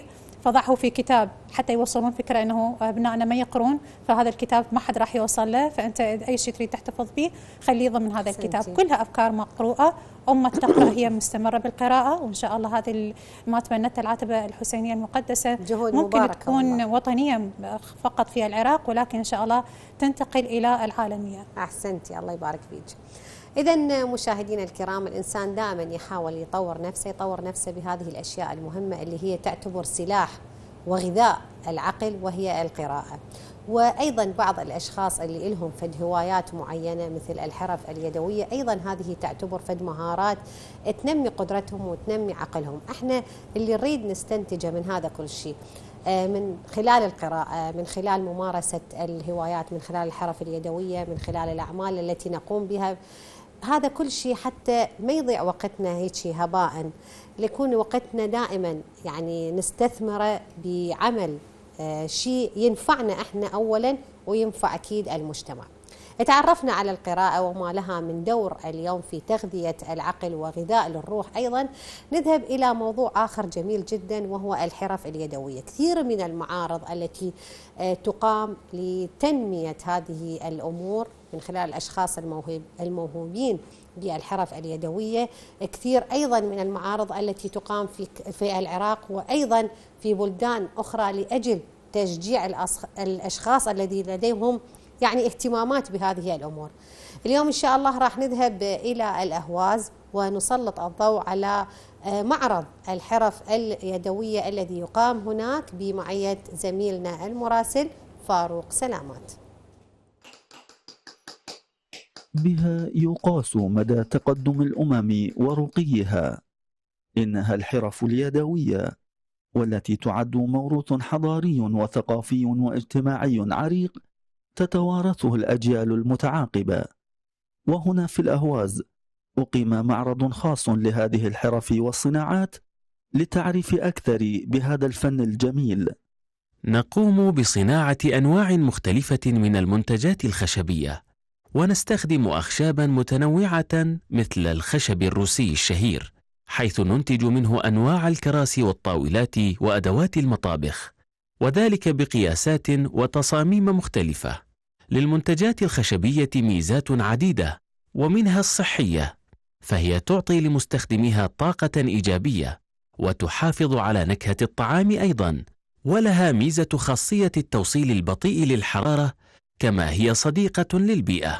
فضعه في كتاب حتى يوصلون فكرة أنه أبنائنا ما يقرون، فهذا الكتاب ما حد راح يوصل له، فأنت أي شيء تريد تحتفظ به خليه ضمن هذا الكتاب. كلها أفكار مقروءة، أمة تقرأ هي مستمرة بالقراءة، وإن شاء الله هذه ما تبنتها العتبة الحسينية المقدسة جهود ممكن مباركة تكون والله. وطنية فقط في العراق، ولكن إن شاء الله تنتقل إلى العالمية. أحسنتي، الله يبارك فيك. إذا مشاهدينا الكرام، الإنسان دائما يحاول يطور نفسه، يطور نفسه بهذه الأشياء المهمة اللي هي تعتبر سلاح وغذاء العقل، وهي القراءة. وأيضا بعض الأشخاص اللي لهم فد هوايات معينة مثل الحرف اليدوية، أيضا هذه تعتبر فد مهارات تنمي قدرتهم وتنمي عقلهم. احنا اللي نريد نستنتجه من هذا كل شيء من خلال القراءة، من خلال ممارسة الهوايات، من خلال الحرف اليدوية، من خلال الأعمال التي نقوم بها، هذا كل شيء حتى ما يضيع وقتنا هيك هباء، ليكون وقتنا دائما يعني نستثمره بعمل شيء ينفعنا احنا اولا وينفع اكيد المجتمع. تعرفنا على القراءة وما لها من دور اليوم في تغذية العقل وغذاء للروح. أيضا نذهب إلى موضوع آخر جميل جدا، وهو الحرف اليدوية. كثير من المعارض التي تقام لتنمية هذه الأمور من خلال الأشخاص الموهوب الموهوبين بالحرف اليدوية، كثير أيضا من المعارض التي تقام في في العراق وأيضا في بلدان أخرى لأجل تشجيع الأشخاص الذين لديهم يعني اهتمامات بهذه الأمور. اليوم إن شاء الله راح نذهب إلى الأهواز ونسلط الضوء على معرض الحرف اليدوية الذي يقام هناك بمعية زميلنا المراسل فاروق سلامات. بها يقاس مدى تقدم الأمم ورقيها. إنها الحرف اليدوية والتي تعد موروث حضاري وثقافي واجتماعي عريق تتوارثه الأجيال المتعاقبة. وهنا في الأهواز أقيم معرض خاص لهذه الحرف والصناعات للتعريف أكثر بهذا الفن الجميل. نقوم بصناعة أنواع مختلفة من المنتجات الخشبية، ونستخدم أخشابا متنوعة مثل الخشب الروسي الشهير، حيث ننتج منه أنواع الكراسي والطاولات وأدوات المطابخ، وذلك بقياسات وتصاميم مختلفة. للمنتجات الخشبية ميزات عديدة، ومنها الصحية، فهي تعطي لمستخدميها طاقة إيجابية وتحافظ على نكهة الطعام أيضا، ولها ميزة خاصية التوصيل البطيء للحرارة، كما هي صديقة للبيئة.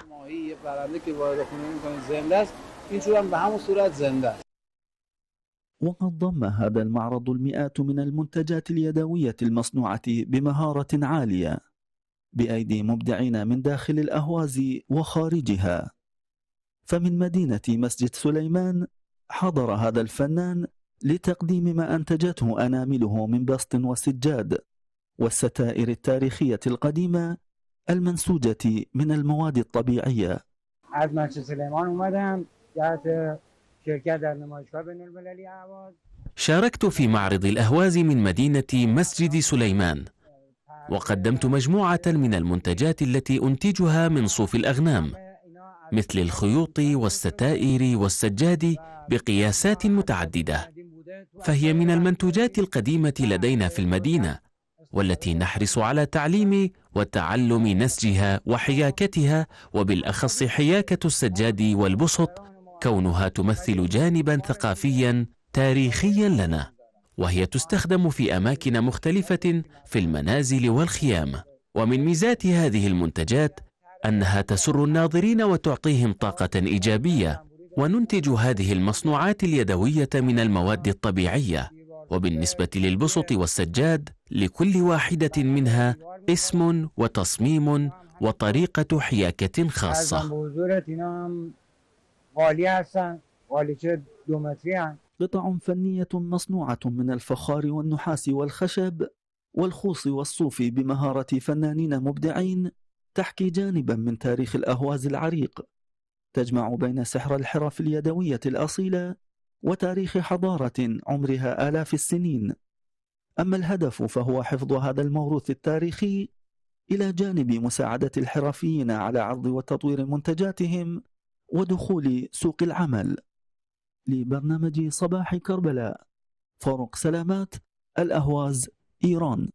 وقد ضم هذا المعرض المئات من المنتجات اليدوية المصنوعة بمهارة عالية بأيدي مبدعين من داخل الأهواز وخارجها. فمن مدينة مسجد سليمان حضر هذا الفنان لتقديم ما أنتجته أنامله من بسط وسجاد والستائر التاريخية القديمة المنسوجة من المواد الطبيعية. از مسجد سلیمان اومدم جهت شرکت در نمایشگاه بین المللی اهواز. شاركت في معرض الأهواز من مدينة مسجد سليمان، وقدمت مجموعة من المنتجات التي أنتجها من صوف الأغنام، مثل الخيوط والستائر والسجاد بقياسات متعددة، فهي من المنتوجات القديمة لدينا في المدينة، والتي نحرص على تعليم وتعلم نسجها وحياكتها، وبالأخص حياكة السجاد والبسط، كونها تمثل جانبا ثقافيا تاريخيا لنا، وهي تستخدم في أماكن مختلفة في المنازل والخيام. ومن ميزات هذه المنتجات أنها تسر الناظرين وتعطيهم طاقة إيجابية. وننتج هذه المصنوعات اليدوية من المواد الطبيعية، وبالنسبة للبسط والسجاد لكل واحدة منها اسم وتصميم وطريقة حياكة خاصة. قطع فنية مصنوعة من الفخار والنحاس والخشب والخوص والصوف بمهارة فنانين مبدعين تحكي جانبا من تاريخ الأهواز العريق، تجمع بين سحر الحرف اليدوية الأصيلة وتاريخ حضارة عمرها آلاف السنين. أما الهدف فهو حفظ هذا الموروث التاريخي إلى جانب مساعدة الحرفيين على عرض وتطوير منتجاتهم ودخول سوق العمل. لبرنامج صباح كربلاء، فاروق سلامات، الأهواز، إيران.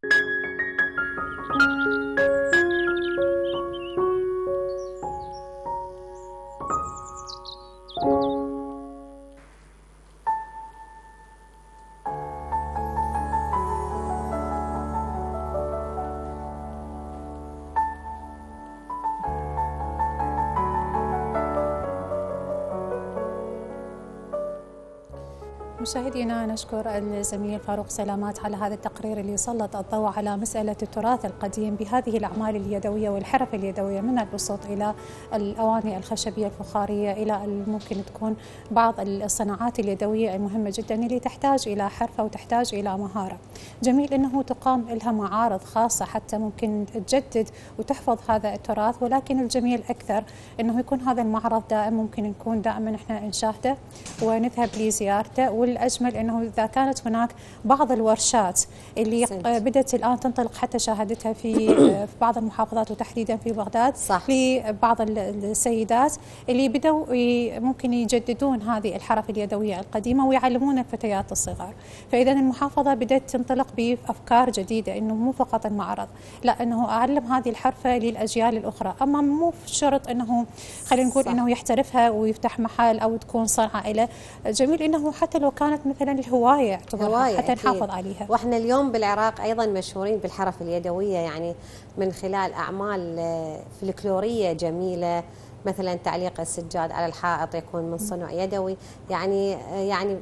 مشاهدينا، نشكر الزميل فاروق سلامات على هذا التقرير اللي سلط الضوء على مسألة التراث القديم بهذه الأعمال اليدوية والحرف اليدوية، من البساط إلى الأواني الخشبية الفخارية إلى ممكن تكون بعض الصناعات اليدوية المهمة جدا اللي تحتاج إلى حرفة وتحتاج إلى مهارة. جميل أنه تقام لها معارض خاصة حتى ممكن تجدد وتحفظ هذا التراث، ولكن الجميل أكثر أنه يكون هذا المعرض دائم، ممكن نكون دائما إحنا نشاهده ونذهب لزيارته. والأجمل أنه إذا كانت هناك بعض الورشات اللي بدأت الآن تنطلق، حتى شاهدتها في في بعض المحافظات وتحديدا في بغداد، صح. لبعض السيدات اللي بدأوا ممكن يجددون هذه الحرف اليدوية القديمة ويعلمون الفتيات الصغار. فإذا المحافظة بدأت تنطلق بأفكار جديدة، أنه مو فقط المعرض، لا، أنه أعلم هذه الحرفة للأجيال الأخرى. أما مو شرط أنه خلينا نقول أنه يحترفها ويفتح محل أو تكون صنعة له. جميل أنه حتى لو كانت مثلا الهواية هواية حتى أكيد. نحافظ عليها. واحنا اليوم بالعراق ايضا مشهورين بالحرف اليدوية، يعني من خلال اعمال فلكلورية جميلة، مثلا تعليق السجاد على الحائط يكون من صنع يدوي. يعني يعني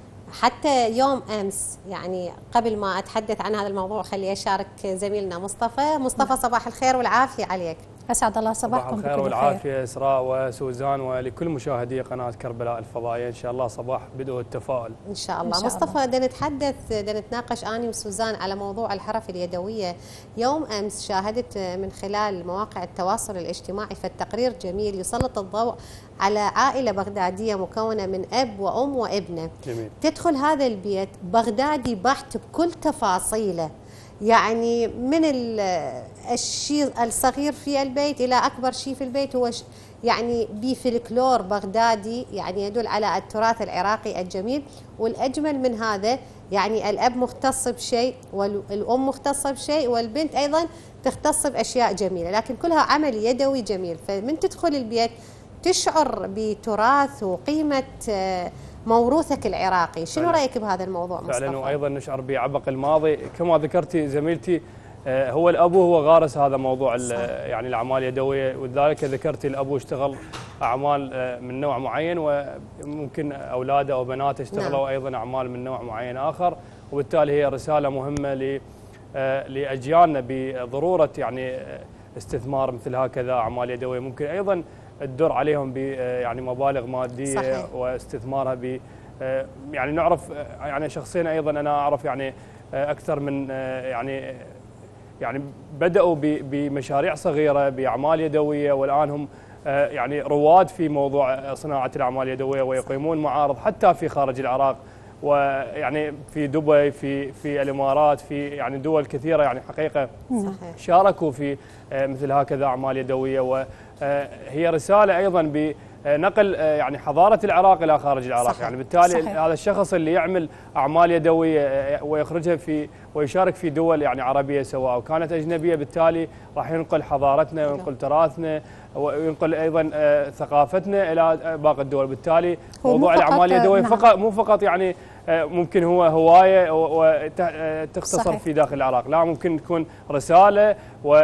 حتى يوم امس، يعني قبل ما اتحدث عن هذا الموضوع خلي اشارك زميلنا مصطفى. مصطفى، صباح الخير والعافية عليك. أسعد الله صباحكم بكل خير والعافية إسراء وسوزان ولكل مشاهدي قناة كربلاء الفضائية. إن شاء الله صباح بدء التفاؤل إن شاء الله. إن شاء مصطفى، بدنا نتحدث بدنا نتناقش أنا وسوزان على موضوع الحرف اليدوية. يوم أمس شاهدت من خلال مواقع التواصل الاجتماعي فالتقرير جميل يسلط الضوء على عائلة بغدادية مكونة من أب وأم وابنة. جميل. تدخل هذا البيت بغدادي بحت بكل تفاصيله، يعني من الشيء الصغير في البيت إلى أكبر شيء في البيت هو يعني بفلكلور بغدادي، يعني يدل على التراث العراقي الجميل. والأجمل من هذا يعني الأب مختص بشيء والأم مختصة بشيء والبنت أيضا تختص بأشياء جميلة، لكن كلها عمل يدوي جميل. فمن تدخل البيت تشعر بتراث وقيمة موروثك العراقي. شنو رأيك بهذا الموضوع مصطفى؟ فعلا، وأيضا نشعر بعبق الماضي كما ذكرتي زميلتي. هو الأبو هو غارس هذا موضوع يعني الأعمال اليدوية، ولذلك ذكرتي الأبو اشتغل أعمال من نوع معين، وممكن أولاده أو بناته اشتغلوا نعم. أيضا أعمال من نوع معين آخر، وبالتالي هي رسالة مهمة لأجيالنا بضرورة يعني استثمار مثل هكذا أعمال يدوية. ممكن أيضا تدر عليهم ب يعني مبالغ ماديه صحيح. واستثمارها ب يعني نعرف يعني شخصيا ايضا انا اعرف يعني اكثر من يعني يعني بداوا بمشاريع صغيره باعمال يدويه، والان هم يعني رواد في موضوع صناعه الاعمال اليدويه ويقيمون معارض حتى في خارج العراق، ويعني في دبي في في الامارات في يعني دول كثيره يعني حقيقه صحيح. شاركوا في مثل هكذا اعمال يدويه، وهي رساله ايضا بنقل يعني حضاره العراق الى خارج العراق صحيح. يعني بالتالي صحيح. هذا الشخص اللي يعمل اعمال يدويه ويخرجها في ويشارك في دول يعني عربيه سواء كانت اجنبيه، بالتالي راح ينقل حضارتنا وينقل تراثنا وينقل ايضا ثقافتنا الى باقي الدول. بالتالي موضوع الاعمال اليدويه نعم. فقط مو فقط يعني ممكن هو هوايه وتختصر في داخل العراق، لا، ممكن تكون رساله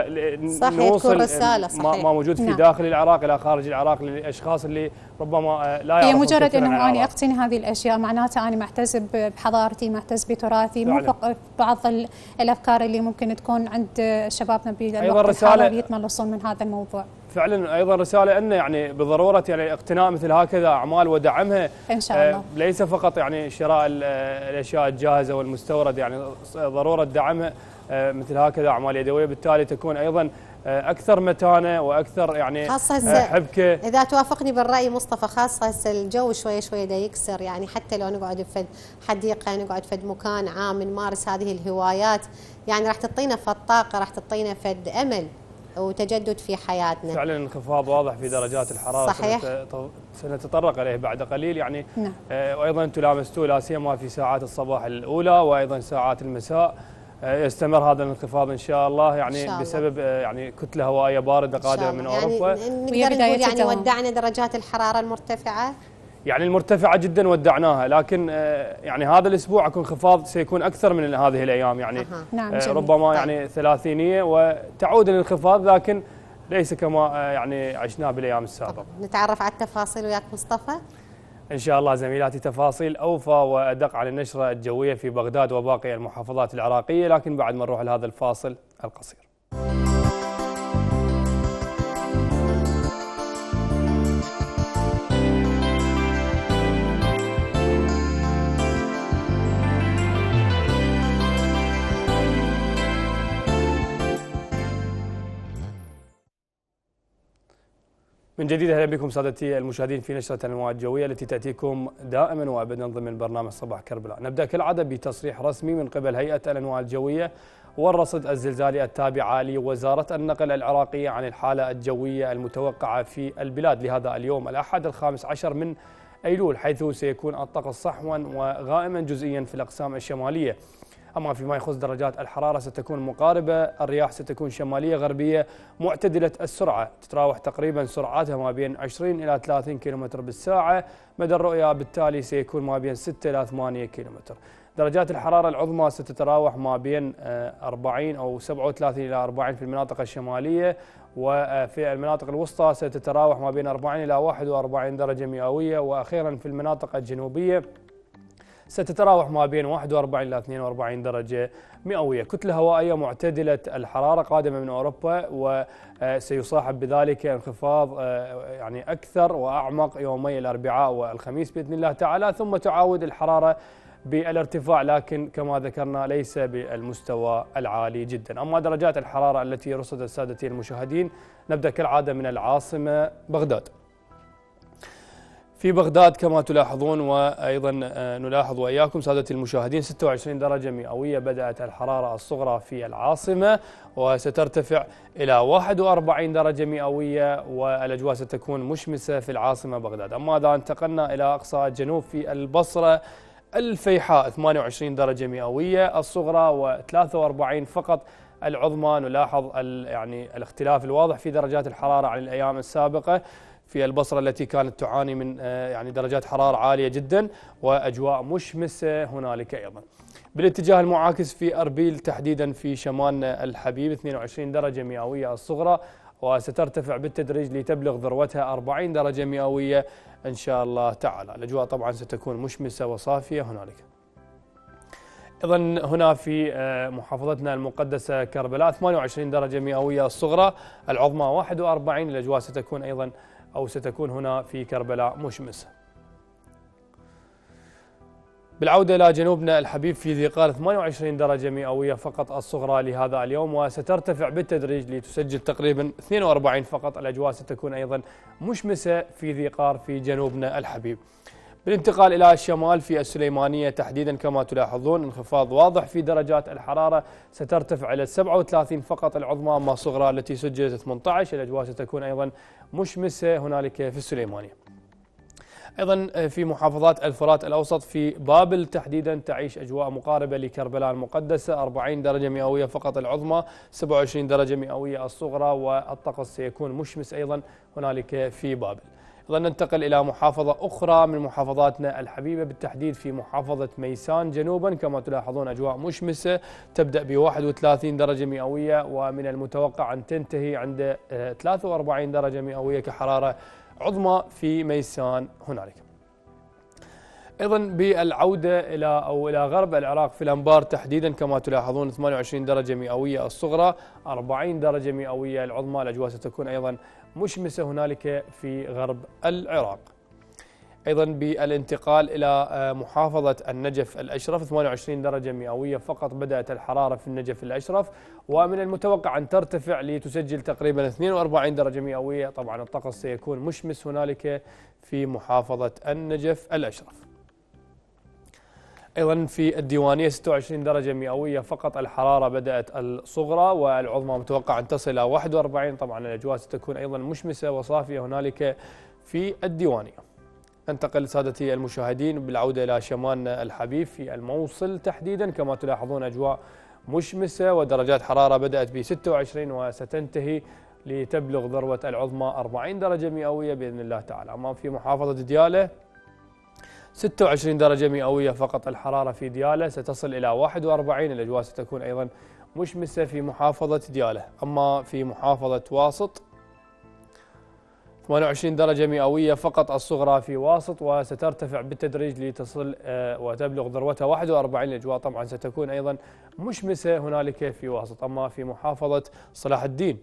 ونوصل رسالة ما موجود في نعم. داخل العراق الى خارج العراق للاشخاص اللي ربما لا يعرفون. هي مجرد انه انا اقتني هذه الاشياء معناتها انا معتز بحضارتي، معتز بتراثي، مو فقط بعض الافكار اللي ممكن تكون عند شبابنا بالوقت الحالي يتملصون من هذا الموضوع. فعلا ايضا رساله انه يعني بضروره يعني اقتناء مثل هكذا اعمال ودعمها ان شاء الله، ليس فقط يعني شراء الاشياء الجاهزه والمستورد، يعني ضروره دعمها مثل هكذا اعمال يدويه، بالتالي تكون ايضا اكثر متانه واكثر يعني خاصة حبكه. اذا توافقني بالراي مصطفى، خاصه هسه الجو شوي شوي دا يكسر، يعني حتى لو نقعد بفد حديقه نقعد فد مكان عام نمارس هذه الهوايات، يعني راح تعطينا فد طاقه، راح تعطينا فد امل وتجدد في حياتنا. فعلا انخفاض واضح في درجات الحراره صحيح. سنتطرق اليه بعد قليل يعني نعم. وايضا انتم لامستوه لا سيما في ساعات الصباح الاولى وايضا ساعات المساء. يستمر هذا الانخفاض ان شاء الله، يعني شاء بسبب الله. يعني كتله هوائيه بارده قادمه من اوروبا. يعني نقدر نقول يعني ودعنا درجات الحراره المرتفعه. يعني المرتفعه جدا ودعناها، لكن يعني هذا الاسبوع اكو انخفاض سيكون اكثر من هذه الايام، يعني أه. نعم ربما يعني ثلاثينيه وتعود الانخفاض، لكن ليس كما يعني عشناه بالايام السابقه. نتعرف على التفاصيل وياك مصطفى. إن شاء الله زميلاتي، تفاصيل أوفى وأدق عن النشرة الجوية في بغداد وباقي المحافظات العراقية، لكن بعد ما نروح لهذا الفاصل القصير. من جديد اهلا بكم سادتي المشاهدين في نشرة الانواع الجوية التي تأتيكم دائما وابدا ضمن برنامج صباح كربلاء. نبدأ كالعادة بتصريح رسمي من قبل هيئة الانواع الجوية والرصد الزلزالي التابعة لوزارة النقل العراقية عن الحالة الجوية المتوقعة في البلاد لهذا اليوم الأحد الخامس عشر من أيلول، حيث سيكون الطقس صحوا وغائما جزئيا في الأقسام الشمالية. أما فيما يخص درجات الحرارة ستكون مقاربة، الرياح ستكون شمالية غربية معتدلة السرعة، تتراوح تقريبا سرعاتها ما بين عشرين إلى ثلاثين كيلومتر بالساعة، مدى الرؤية بالتالي سيكون ما بين ستة إلى ثمانية كيلومتر. درجات الحرارة العظمى ستتراوح ما بين أربعين أو سبعة وثلاثين إلى أربعين في المناطق الشمالية، وفي المناطق الوسطى ستتراوح ما بين أربعين إلى واحد وأربعين درجة مئوية، وأخيرا في المناطق الجنوبية ستتراوح ما بين واحد وأربعين إلى اثنين وأربعين درجة مئوية. كتلة هوائية معتدلة الحرارة قادمة من أوروبا، وسيصاحب بذلك انخفاض يعني أكثر وأعمق يومي الأربعاء والخميس بإذن الله تعالى، ثم تعود الحرارة بالارتفاع، لكن كما ذكرنا ليس بالمستوى العالي جدا. أما درجات الحرارة التي رصدت سادتي المشاهدين، نبدأ كالعادة من العاصمة بغداد. في بغداد كما تلاحظون وأيضا نلاحظ وإياكم سادتي المشاهدين ستة وعشرين درجة مئوية بدأت الحرارة الصغرى في العاصمة، وسترتفع إلى واحد وأربعين درجة مئوية، والأجواء ستكون مشمسة في العاصمة بغداد. أما إذا انتقلنا إلى أقصى الجنوب في البصرة الفيحاء ثمانية وعشرين درجة مئوية الصغرى وثلاثة وأربعين فقط العظمى. نلاحظ يعني الاختلاف الواضح في درجات الحرارة عن الأيام السابقة في البصرة التي كانت تعاني من يعني درجات حرارة عالية جدا وأجواء مشمسة هنالك أيضا. بالاتجاه المعاكس في أربيل تحديدا في شمال الحبيب اثنين وعشرين درجة مئوية الصغرى، وسترتفع بالتدريج لتبلغ ذروتها أربعين درجة مئوية إن شاء الله تعالى. الأجواء طبعا ستكون مشمسة وصافية هنالك. أيضا هنا في محافظتنا المقدسة كربلاء ثمانية وعشرين درجة مئوية الصغرى، العظمى واحد وأربعين. الأجواء ستكون أيضا أو ستكون هنا في كربلاء مشمسة. بالعودة إلى جنوبنا الحبيب في ذي قار ثمانية وعشرين درجة مئوية فقط الصغرى لهذا اليوم، وسترتفع بالتدريج لتسجل تقريبا اثنين وأربعين فقط. الأجواء ستكون أيضا مشمسة في ذي قار في جنوبنا الحبيب. بالانتقال إلى الشمال في السليمانية تحديدا كما تلاحظون انخفاض واضح في درجات الحرارة، سترتفع إلى سبعة وثلاثين فقط العظمى، أما الصغرى التي سجلت ثمانية عشر. الأجواء ستكون أيضا مشمسة هنالك في السليمانية. أيضا في محافظات الفرات الأوسط في بابل تحديدا تعيش أجواء مقاربة لكربلاء المقدسة، أربعين درجة مئوية فقط العظمى، سبعة وعشرين درجة مئوية الصغرى، والطقس سيكون مشمس أيضا هنالك في بابل. أيضا ننتقل إلى محافظة أخرى من محافظاتنا الحبيبة، بالتحديد في محافظة ميسان جنوبا كما تلاحظون أجواء مشمسة تبدأ ب واحد وثلاثين درجة مئوية، ومن المتوقع أن تنتهي عند ثلاثة وأربعين درجة مئوية كحرارة عظمى في ميسان هنالك. أيضا بالعودة إلى أو إلى غرب العراق في الأنبار تحديدا كما تلاحظون ثمانية وعشرين درجة مئوية الصغرى، أربعين درجة مئوية العظمى. الأجواء ستكون أيضا مشمسة هنالك في غرب العراق. أيضا بالانتقال إلى محافظة النجف الأشرف ثمانية وعشرين درجة مئوية فقط بدأت الحرارة في النجف الأشرف، ومن المتوقع أن ترتفع لتسجل تقريبا اثنين وأربعين درجة مئوية. طبعا الطقس سيكون مشمس هنالك في محافظة النجف الأشرف. أيضا في الديوانية ستة وعشرين درجة مئوية فقط الحرارة بدأت الصغرى، والعظمى متوقع أن تصل إلى واحد وأربعين. طبعا الأجواء ستكون أيضا مشمسة وصافية هنالك في الديوانية. انتقل سادتي المشاهدين بالعودة إلى شمالنا الحبيب في الموصل تحديدا. كما تلاحظون أجواء مشمسة ودرجات حرارة بدأت ب ستة وعشرين وستنتهي لتبلغ ذروة العظمى أربعين درجة مئوية بإذن الله تعالى. أما في محافظة ديالى ستة وعشرين درجة مئوية فقط الحرارة في ديالى، ستصل إلى واحد وأربعين. الأجواء ستكون أيضا مشمسة في محافظة ديالى. أما في محافظة واسط ثمانية وعشرين درجة مئوية فقط الصغرى في واسط، وسترتفع بالتدريج لتصل وتبلغ ذروتها واحد وأربعين. الأجواء طبعا ستكون أيضا مشمسة هنالك في واسط. أما في محافظة صلاح الدين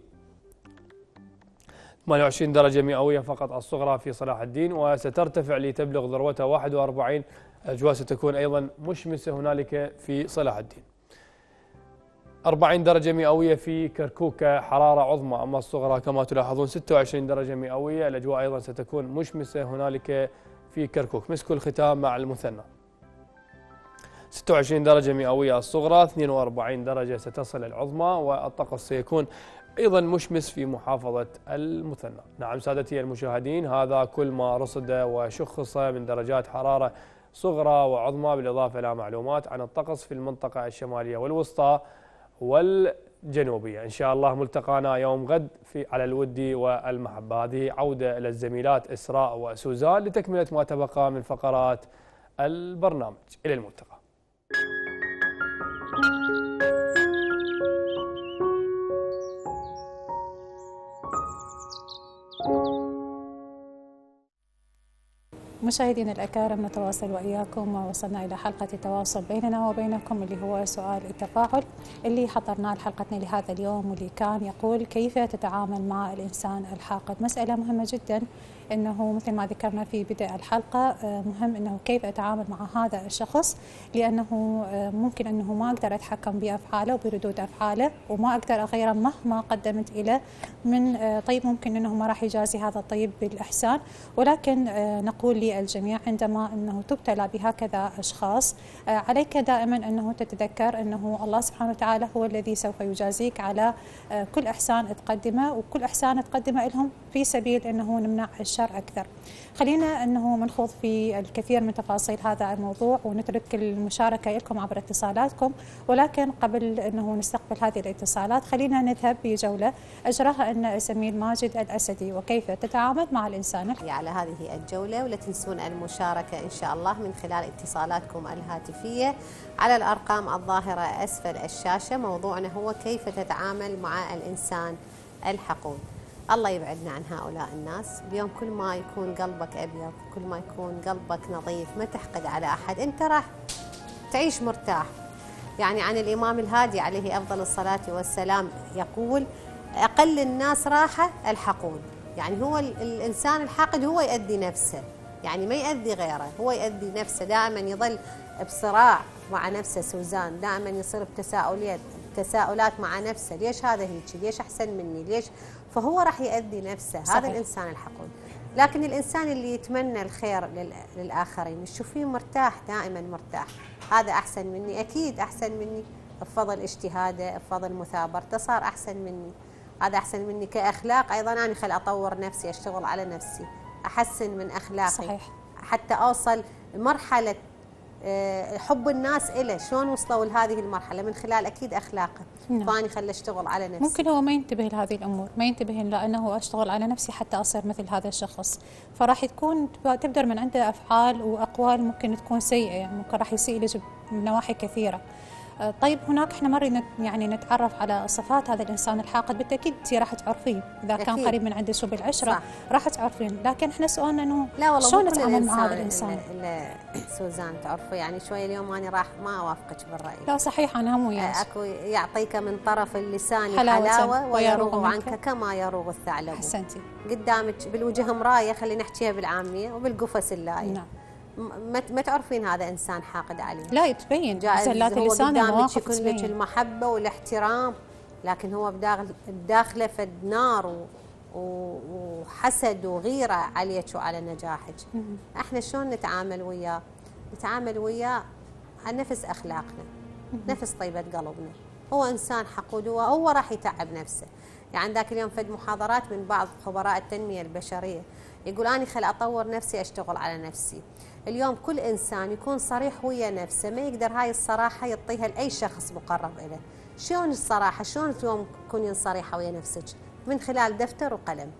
ثمانية وعشرين درجة مئوية فقط الصغرى في صلاح الدين، وسترتفع لتبلغ ذروتها واحد وأربعين. الأجواء ستكون أيضا مشمسة هنالك في صلاح الدين. أربعين درجة مئوية في كركوك حرارة عظمى، أما الصغرى كما تلاحظون ستة وعشرين درجة مئوية. الأجواء أيضا ستكون مشمسة هنالك في كركوك. مسك الختام مع المثنى ستة وعشرين درجة مئوية الصغرى، اثنين وأربعين درجة ستصل العظمى، والطقس سيكون أيضا مشمس في محافظة المثنى. نعم سادتي المشاهدين، هذا كل ما رصد وشخص من درجات حرارة صغرى وعظمى، بالإضافة إلى معلومات عن الطقس في المنطقة الشمالية والوسطى والجنوبية. إن شاء الله ملتقانا يوم غد في على الود والمحبة. هذه عودة إلى الزميلات إسراء وسوزان لتكملة ما تبقى من فقرات البرنامج. إلى الملتقى. مشاهدينا الأكارم، نتواصل وإياكم ووصلنا إلى حلقة التواصل بيننا وبينكم اللي هو سؤال التفاعل اللي حضرناه لحلقتنا لهذا اليوم، واللي كان يقول: كيف تتعامل مع الإنسان الحاقد؟ مسألة مهمة جدا، أنه مثل ما ذكرنا في بدء الحلقة مهم أنه كيف أتعامل مع هذا الشخص، لأنه ممكن أنه ما أقدر أتحكم بأفعاله وبردود أفعاله، وما أقدر أغيره مهما قدمت إليه من طيب. ممكن أنه ما راح يجازي هذا الطيب بالإحسان، ولكن نقول للجميع عندما أنه تبتلى بهكذا أشخاص عليك دائما أنه تتذكر أنه الله سبحانه وتعالى هو الذي سوف يجازيك على كل إحسان تقدمه، وكل إحسان تقدمه لهم في سبيل أنه نمنع الشر أكثر. خلينا أنه منخوض في الكثير من تفاصيل هذا الموضوع ونترك المشاركة لكم عبر اتصالاتكم، ولكن قبل أنه نستقبل هذه الاتصالات خلينا نذهب بجولة أجراها أن الزميل ماجد الأسدي، وكيف تتعامل مع الإنسان على هذه الجولة. ولا تنسون المشاركة إن شاء الله من خلال اتصالاتكم الهاتفية على الأرقام الظاهرة أسفل الشاشة. موضوعنا هو كيف تتعامل مع الإنسان الحقود. الله يبعدنا عن هؤلاء الناس. اليوم كل ما يكون قلبك أبيض، كل ما يكون قلبك نظيف، ما تحقد على أحد، أنت راح تعيش مرتاح. يعني عن الإمام الهادي عليه أفضل الصلاة والسلام يقول: أقل الناس راحة الحقود. يعني هو الإنسان الحاقد هو يؤذي نفسه، يعني ما يؤذي غيره، هو يؤذي نفسه، دائما يظل بصراع مع نفسه. سوزان دائما يصير بتساؤلات تساؤلات مع نفسه: ليش هذا هيك؟ ليش أحسن مني؟ ليش؟ فهو راح يؤذي نفسه. صحيح. هذا الإنسان الحقود. لكن الإنسان اللي يتمنى الخير للآخرين تشوفيه مرتاح، دائما مرتاح، هذا أحسن مني، أكيد أحسن مني بفضل اجتهاده، بفضل مثابرته صار أحسن مني، هذا أحسن مني كأخلاق. أيضا أنا خل أطور نفسي، أشتغل على نفسي، أحسن من أخلاقي. صحيح. حتى أوصل مرحلة حب الناس إله. شلون وصلوا لهذه المرحلة؟ من خلال أكيد أخلاقه. نعم. فاني خل أشتغل على نفسي. ممكن هو ما ينتبه لهذه الأمور، ما ينتبه لأنه أشتغل على نفسي حتى أصير مثل هذا الشخص، فراح تكون تبدر من عنده أفعال وأقوال ممكن تكون سيئة، يعني ممكن راح يسيء لك من نواحي كثيرة. طيب هناك احنا مرة يعني نتعرف على صفات هذا الانسان الحاقد، بالتاكيد انت راح تعرفين اذا كان أكيد. قريب من عند اسلوب العشره راح تعرفين، لكن احنا سؤالنا انه شلون نتعامل مع هذا الانسان؟ لا سوزان تعرفوا يعني شوي اليوم انا راح ما اوافقك بالراي. لا صحيح انا هم وياك. اكو يعطيك من طرف اللسان حلاوه, حلاوة ويروغ عنك كما يروغ الثعلب. احسنتي. قدامك بالوجه مرايه، خلينا نحكيها بالعاميه، وبالقفص اللايه. نعم. ما ما تعرفين هذا انسان حاقد عليه. لا يتبين زلات اللسان المواقف يكون لك المحبه والاحترام، لكن هو بداخل بداخله فد نار وحسد وغيره عليك وعلى نجاحك. احنا شلون نتعامل وياه؟ نتعامل وياه على نفس اخلاقنا، نفس طيبه قلبنا. هو انسان حقود، هو راح يتعب نفسه. يعني ذاك اليوم فد محاضرات من بعض خبراء التنمية البشرية يقول أنا خل أطور نفسي، أشتغل على نفسي. اليوم كل إنسان يكون صريح ويا نفسه، ما يقدر هاي الصراحة يعطيها لأي شخص مقرب إله. شلون الصراحة؟ شلون اليوم تكونين صريحة ويا نفسك؟ من خلال دفتر وقلم،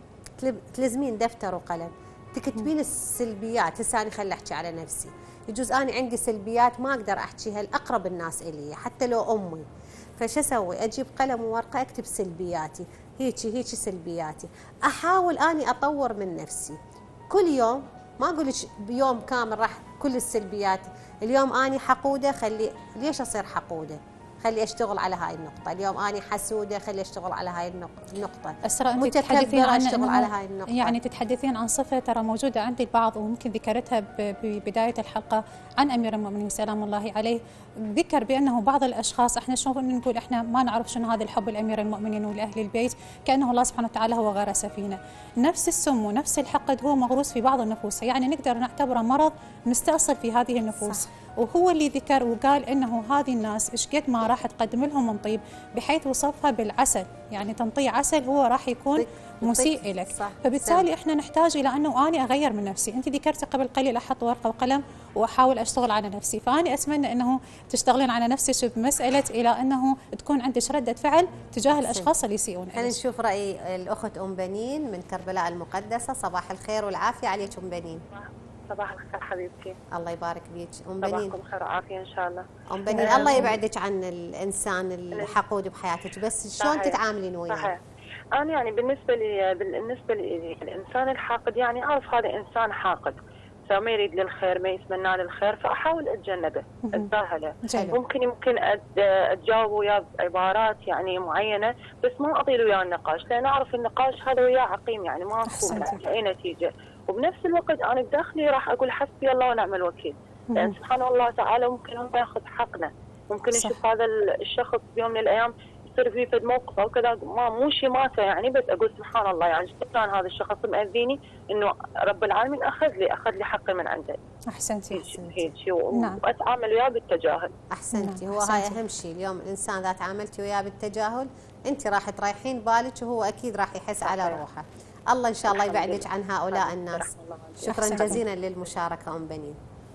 تلزمين دفتر وقلم تكتبين السلبيات. هسه أنا خل أحكي على نفسي، يجوز أنا عندي سلبيات ما أقدر أحكيها لأقرب الناس إلي حتى لو أمي، فش أسوي؟ أجيب قلم وورقة أكتب سلبياتي، هيجي هيجي سلبياتي، أحاول أني أطور من نفسي كل يوم. ما أقول لك بيوم كامل راح كل السلبيات، اليوم أني حقودة خلي ليش أصير حقودة؟ خلي أشتغل على هاي النقطة. اليوم أنا حسودة خلي أشتغل على هاي النقطة. أسراء أنت تتحدثين عن أشتغل على هاي النقطة. يعني تتحدثين عن صفة ترى موجودة عند البعض وممكن ذكرتها ببداية الحلقة عن أمير المؤمنين سلام الله عليه، ذكر بأنه بعض الأشخاص احنا شلون نقول احنا ما نعرف شنو هذا الحب الأمير المؤمنين ولأهل البيت، كأنه الله سبحانه وتعالى هو غرس فينا. نفس السم ونفس الحقد هو مغروس في بعض النفوس، يعني نقدر نعتبره مرض مستأصل في هذه النفوس. صح. وهو اللي ذكر وقال انه هذه الناس ايش قد ما راح تقدم لهم من طيب، بحيث وصفها بالعسل، يعني تنطي عسل هو راح يكون مسيء لك. فبالتالي احنا نحتاج الى انه اني اغير من نفسي. انت ذكرتي قبل قليل احط ورقه وقلم واحاول اشتغل على نفسي، فاني اتمنى انه تشتغلين على نفسك بمساله الى انه تكون عندك رده فعل تجاه الاشخاص اللي يسيئون. خلينا نشوف راي الاخت ام بنين من كربلاء المقدسه. صباح الخير والعافيه عليك ام بنين. صباح الخير حبيبتي. الله يبارك بيك ام بنين. صباحكم خير وعافيه ان شاء الله. ام بنين أه الله يبعدك عن الانسان الحقود بحياتك، بس شلون تتعاملين وياه؟ صحيح. انا يعني بالنسبه لي بالنسبه لي الانسان الحاقد يعني اعرف هذا انسان حاقد، فما يريد للخير ما يتمنى للخير، فاحاول اتجنبه اتجاهله. ممكن يمكن اتجاوب وياه بعبارات يعني معينه، بس ما اطيل وياه النقاش، لان اعرف النقاش هذا وياه عقيم يعني ما تكون اي نتيجه. وبنفس الوقت انا بداخلي راح اقول حسبي الله ونعم الوكيل، لان سبحان الله تعالى ممكن هو ياخذ حقنا، ممكن نشوف هذا الشخص بيوم من الايام يصير فيه فد موقف او كذا ما مو شيء ماته يعني، بس اقول سبحان الله يعني كان هذا الشخص مأذيني انه رب العالمين اخذ لي اخذ لي حقي من عنده. احسنتي هيك نعم. واتعامل وياه بالتجاهل. احسنتي. نعم. هو هاي اهم شيء. اليوم الانسان اذا تعاملتي وياه بالتجاهل انت راح تريحين بالك وهو اكيد راح يحس على روحه. الله ان شاء الله يبعدك عن هؤلاء الناس. شكرا جزيلا للمشاركه ام بنين.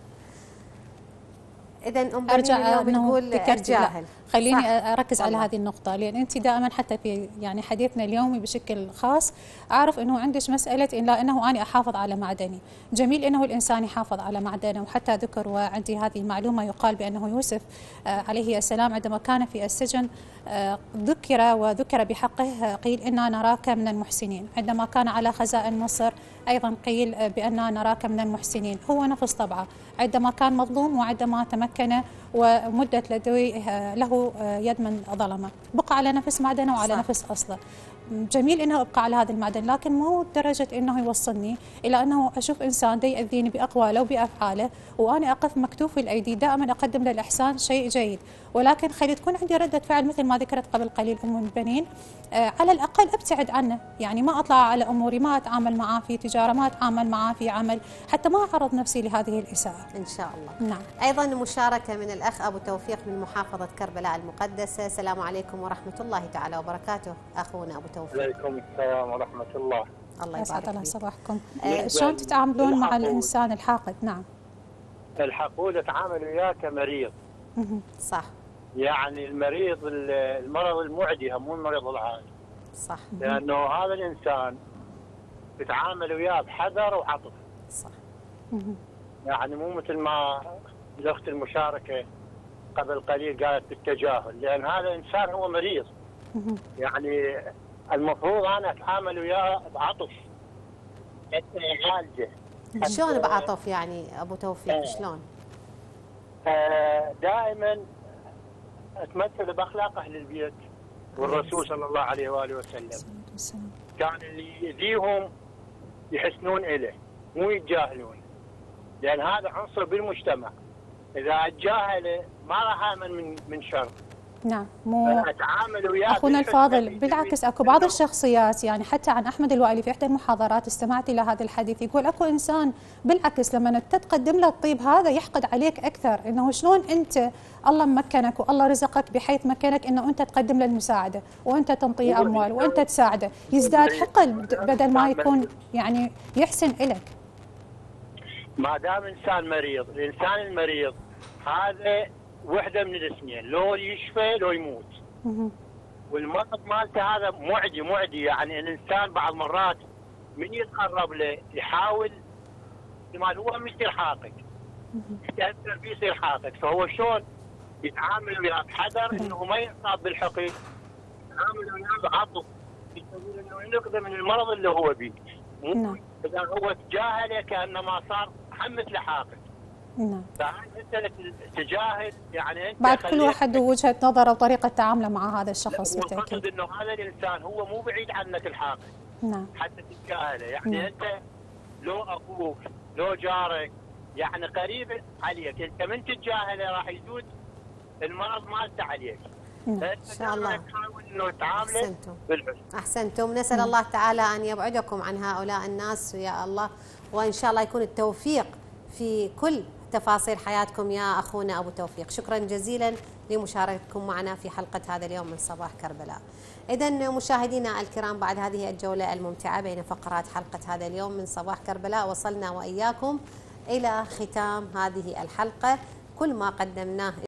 اذا ام بنين اليوم بتقول اتجاهل. خليني صح. اركز على هذه النقطه، لان انت دائما حتى في يعني حديثنا اليومي بشكل خاص اعرف انه عندك مساله إن لا انه اني احافظ على معدني. جميل انه الانسان يحافظ على معدنه، وحتى ذكر وعندي هذه المعلومه يقال بانه يوسف عليه السلام عندما كان في السجن ذكر وذكر بحقه قيل انا نراك من المحسنين، عندما كان على خزائن مصر ايضا قيل باننا نراك من المحسنين. هو نفس طبعه عندما كان مظلوم وعندما تمكن ومدت لديه له يد من ظلمه، بقى على نفس معدنه وعلى صح. نفس اصله. جميل انه ابقى على هذه المعدن، لكن مو لدرجه انه يوصلني الى انه اشوف انسان دي يأذيني باقواله وبافعاله وانا اقف مكتوفي الايدي. دائما اقدم للاحسان شيء جيد، ولكن خلي تكون عندي رده فعل مثل ما ذكرت قبل قليل ام البنين. آه على الاقل ابتعد عنه، يعني ما اطلع على اموري، ما اتعامل معاه في تجاره، ما اتعامل معاه في عمل، حتى ما اعرض نفسي لهذه الاساءه. ان شاء الله. نعم. ايضا مشاركه من الاخ ابو توفيق من محافظه كربلاء المقدسه. السلام عليكم ورحمه الله تعالى وبركاته اخونا ابو توفيق. عليكم السلام ورحمه الله. الله يسعد الله صباحكم. آه شلون تتعاملون مع الانسان الحاقد؟ نعم. الحقود اتعامل وياه كمريض. صح. يعني المريض المرض المعدي مو المريض العادي. صح. لانه هذا الانسان تتعامل وياه بحذر وعطف. صح. يعني مو مثل ما الاخت المشاركه قبل قليل قالت بالتجاهل، لان هذا انسان هو مريض. يعني المفروض انا اتعامل وياه بعطف حتى اعالجه. شلون بعطف يعني ابو توفيق؟ آه. شلون؟ آه دائما اتمثل باخلاق اهل البيت والرسول صلى الله عليه واله وسلم. كان اللي يأذيهم يحسنون اليه مو يتجاهلون، لان هذا عنصر بالمجتمع. اذا اتجاهله ما راح امن من من شر. نعم مو اتعامل وياه اخونا الفاضل. بالعكس اكو بعض الشخصيات يعني حتى عن احمد الوائلي في احدى المحاضرات استمعت الى هذا الحديث، يقول اكو انسان بالعكس لما انت تقدم له الطيب هذا يحقد عليك اكثر، انه شلون انت الله مكنك والله رزقك بحيث مكنك انه انت تقدم له المساعده وانت تنطيه اموال وانت تساعده، يزداد حقد بدل ما يكون يعني يحسن الك. ما دام انسان مريض، الانسان المريض هذا وحده من الاثنين، لو يشفى لو يموت. والمرض مالته هذا معدي معدي، يعني الانسان بعض مرات من يتقرب له يحاول مال هو مش يصير حاقد، يتاثر فيه يصير حاقد، فهو شلون يتعامل وياه بحذر انه ما يصاب بالحقد، يتعامل وياه بعطف في سبيل انه ينقذه من المرض اللي هو فيه. مو اذا هو تجاهله كانما صار هم مثل حاقد. نعم. فانت تجاهل يعني انت بعد كل واحد وجهه نظره وطريقه تعامله مع هذا الشخص بالتاكيد. انه هذا الانسان هو مو بعيد عنك الحاقد. نعم. حتى تتجاهله، يعني نعم. انت لو اخوك لو جارك يعني قريب عليك، انت من تتجاهله راح يزود المرض مالته عليك. نعم. ان شاء الله. تحاول انه تعامله بالحسن. احسنتم. نسال نعم. الله تعالى ان يبعدكم عن هؤلاء الناس يا الله، وان شاء الله يكون التوفيق في كل تفاصيل حياتكم يا أخونا أبو توفيق. شكرا جزيلا لمشاركتكم معنا في حلقة هذا اليوم من صباح كربلاء. إذن مشاهدينا الكرام، بعد هذه الجولة الممتعة بين فقرات حلقة هذا اليوم من صباح كربلاء، وصلنا وإياكم إلى ختام هذه الحلقة. كل ما قدمناه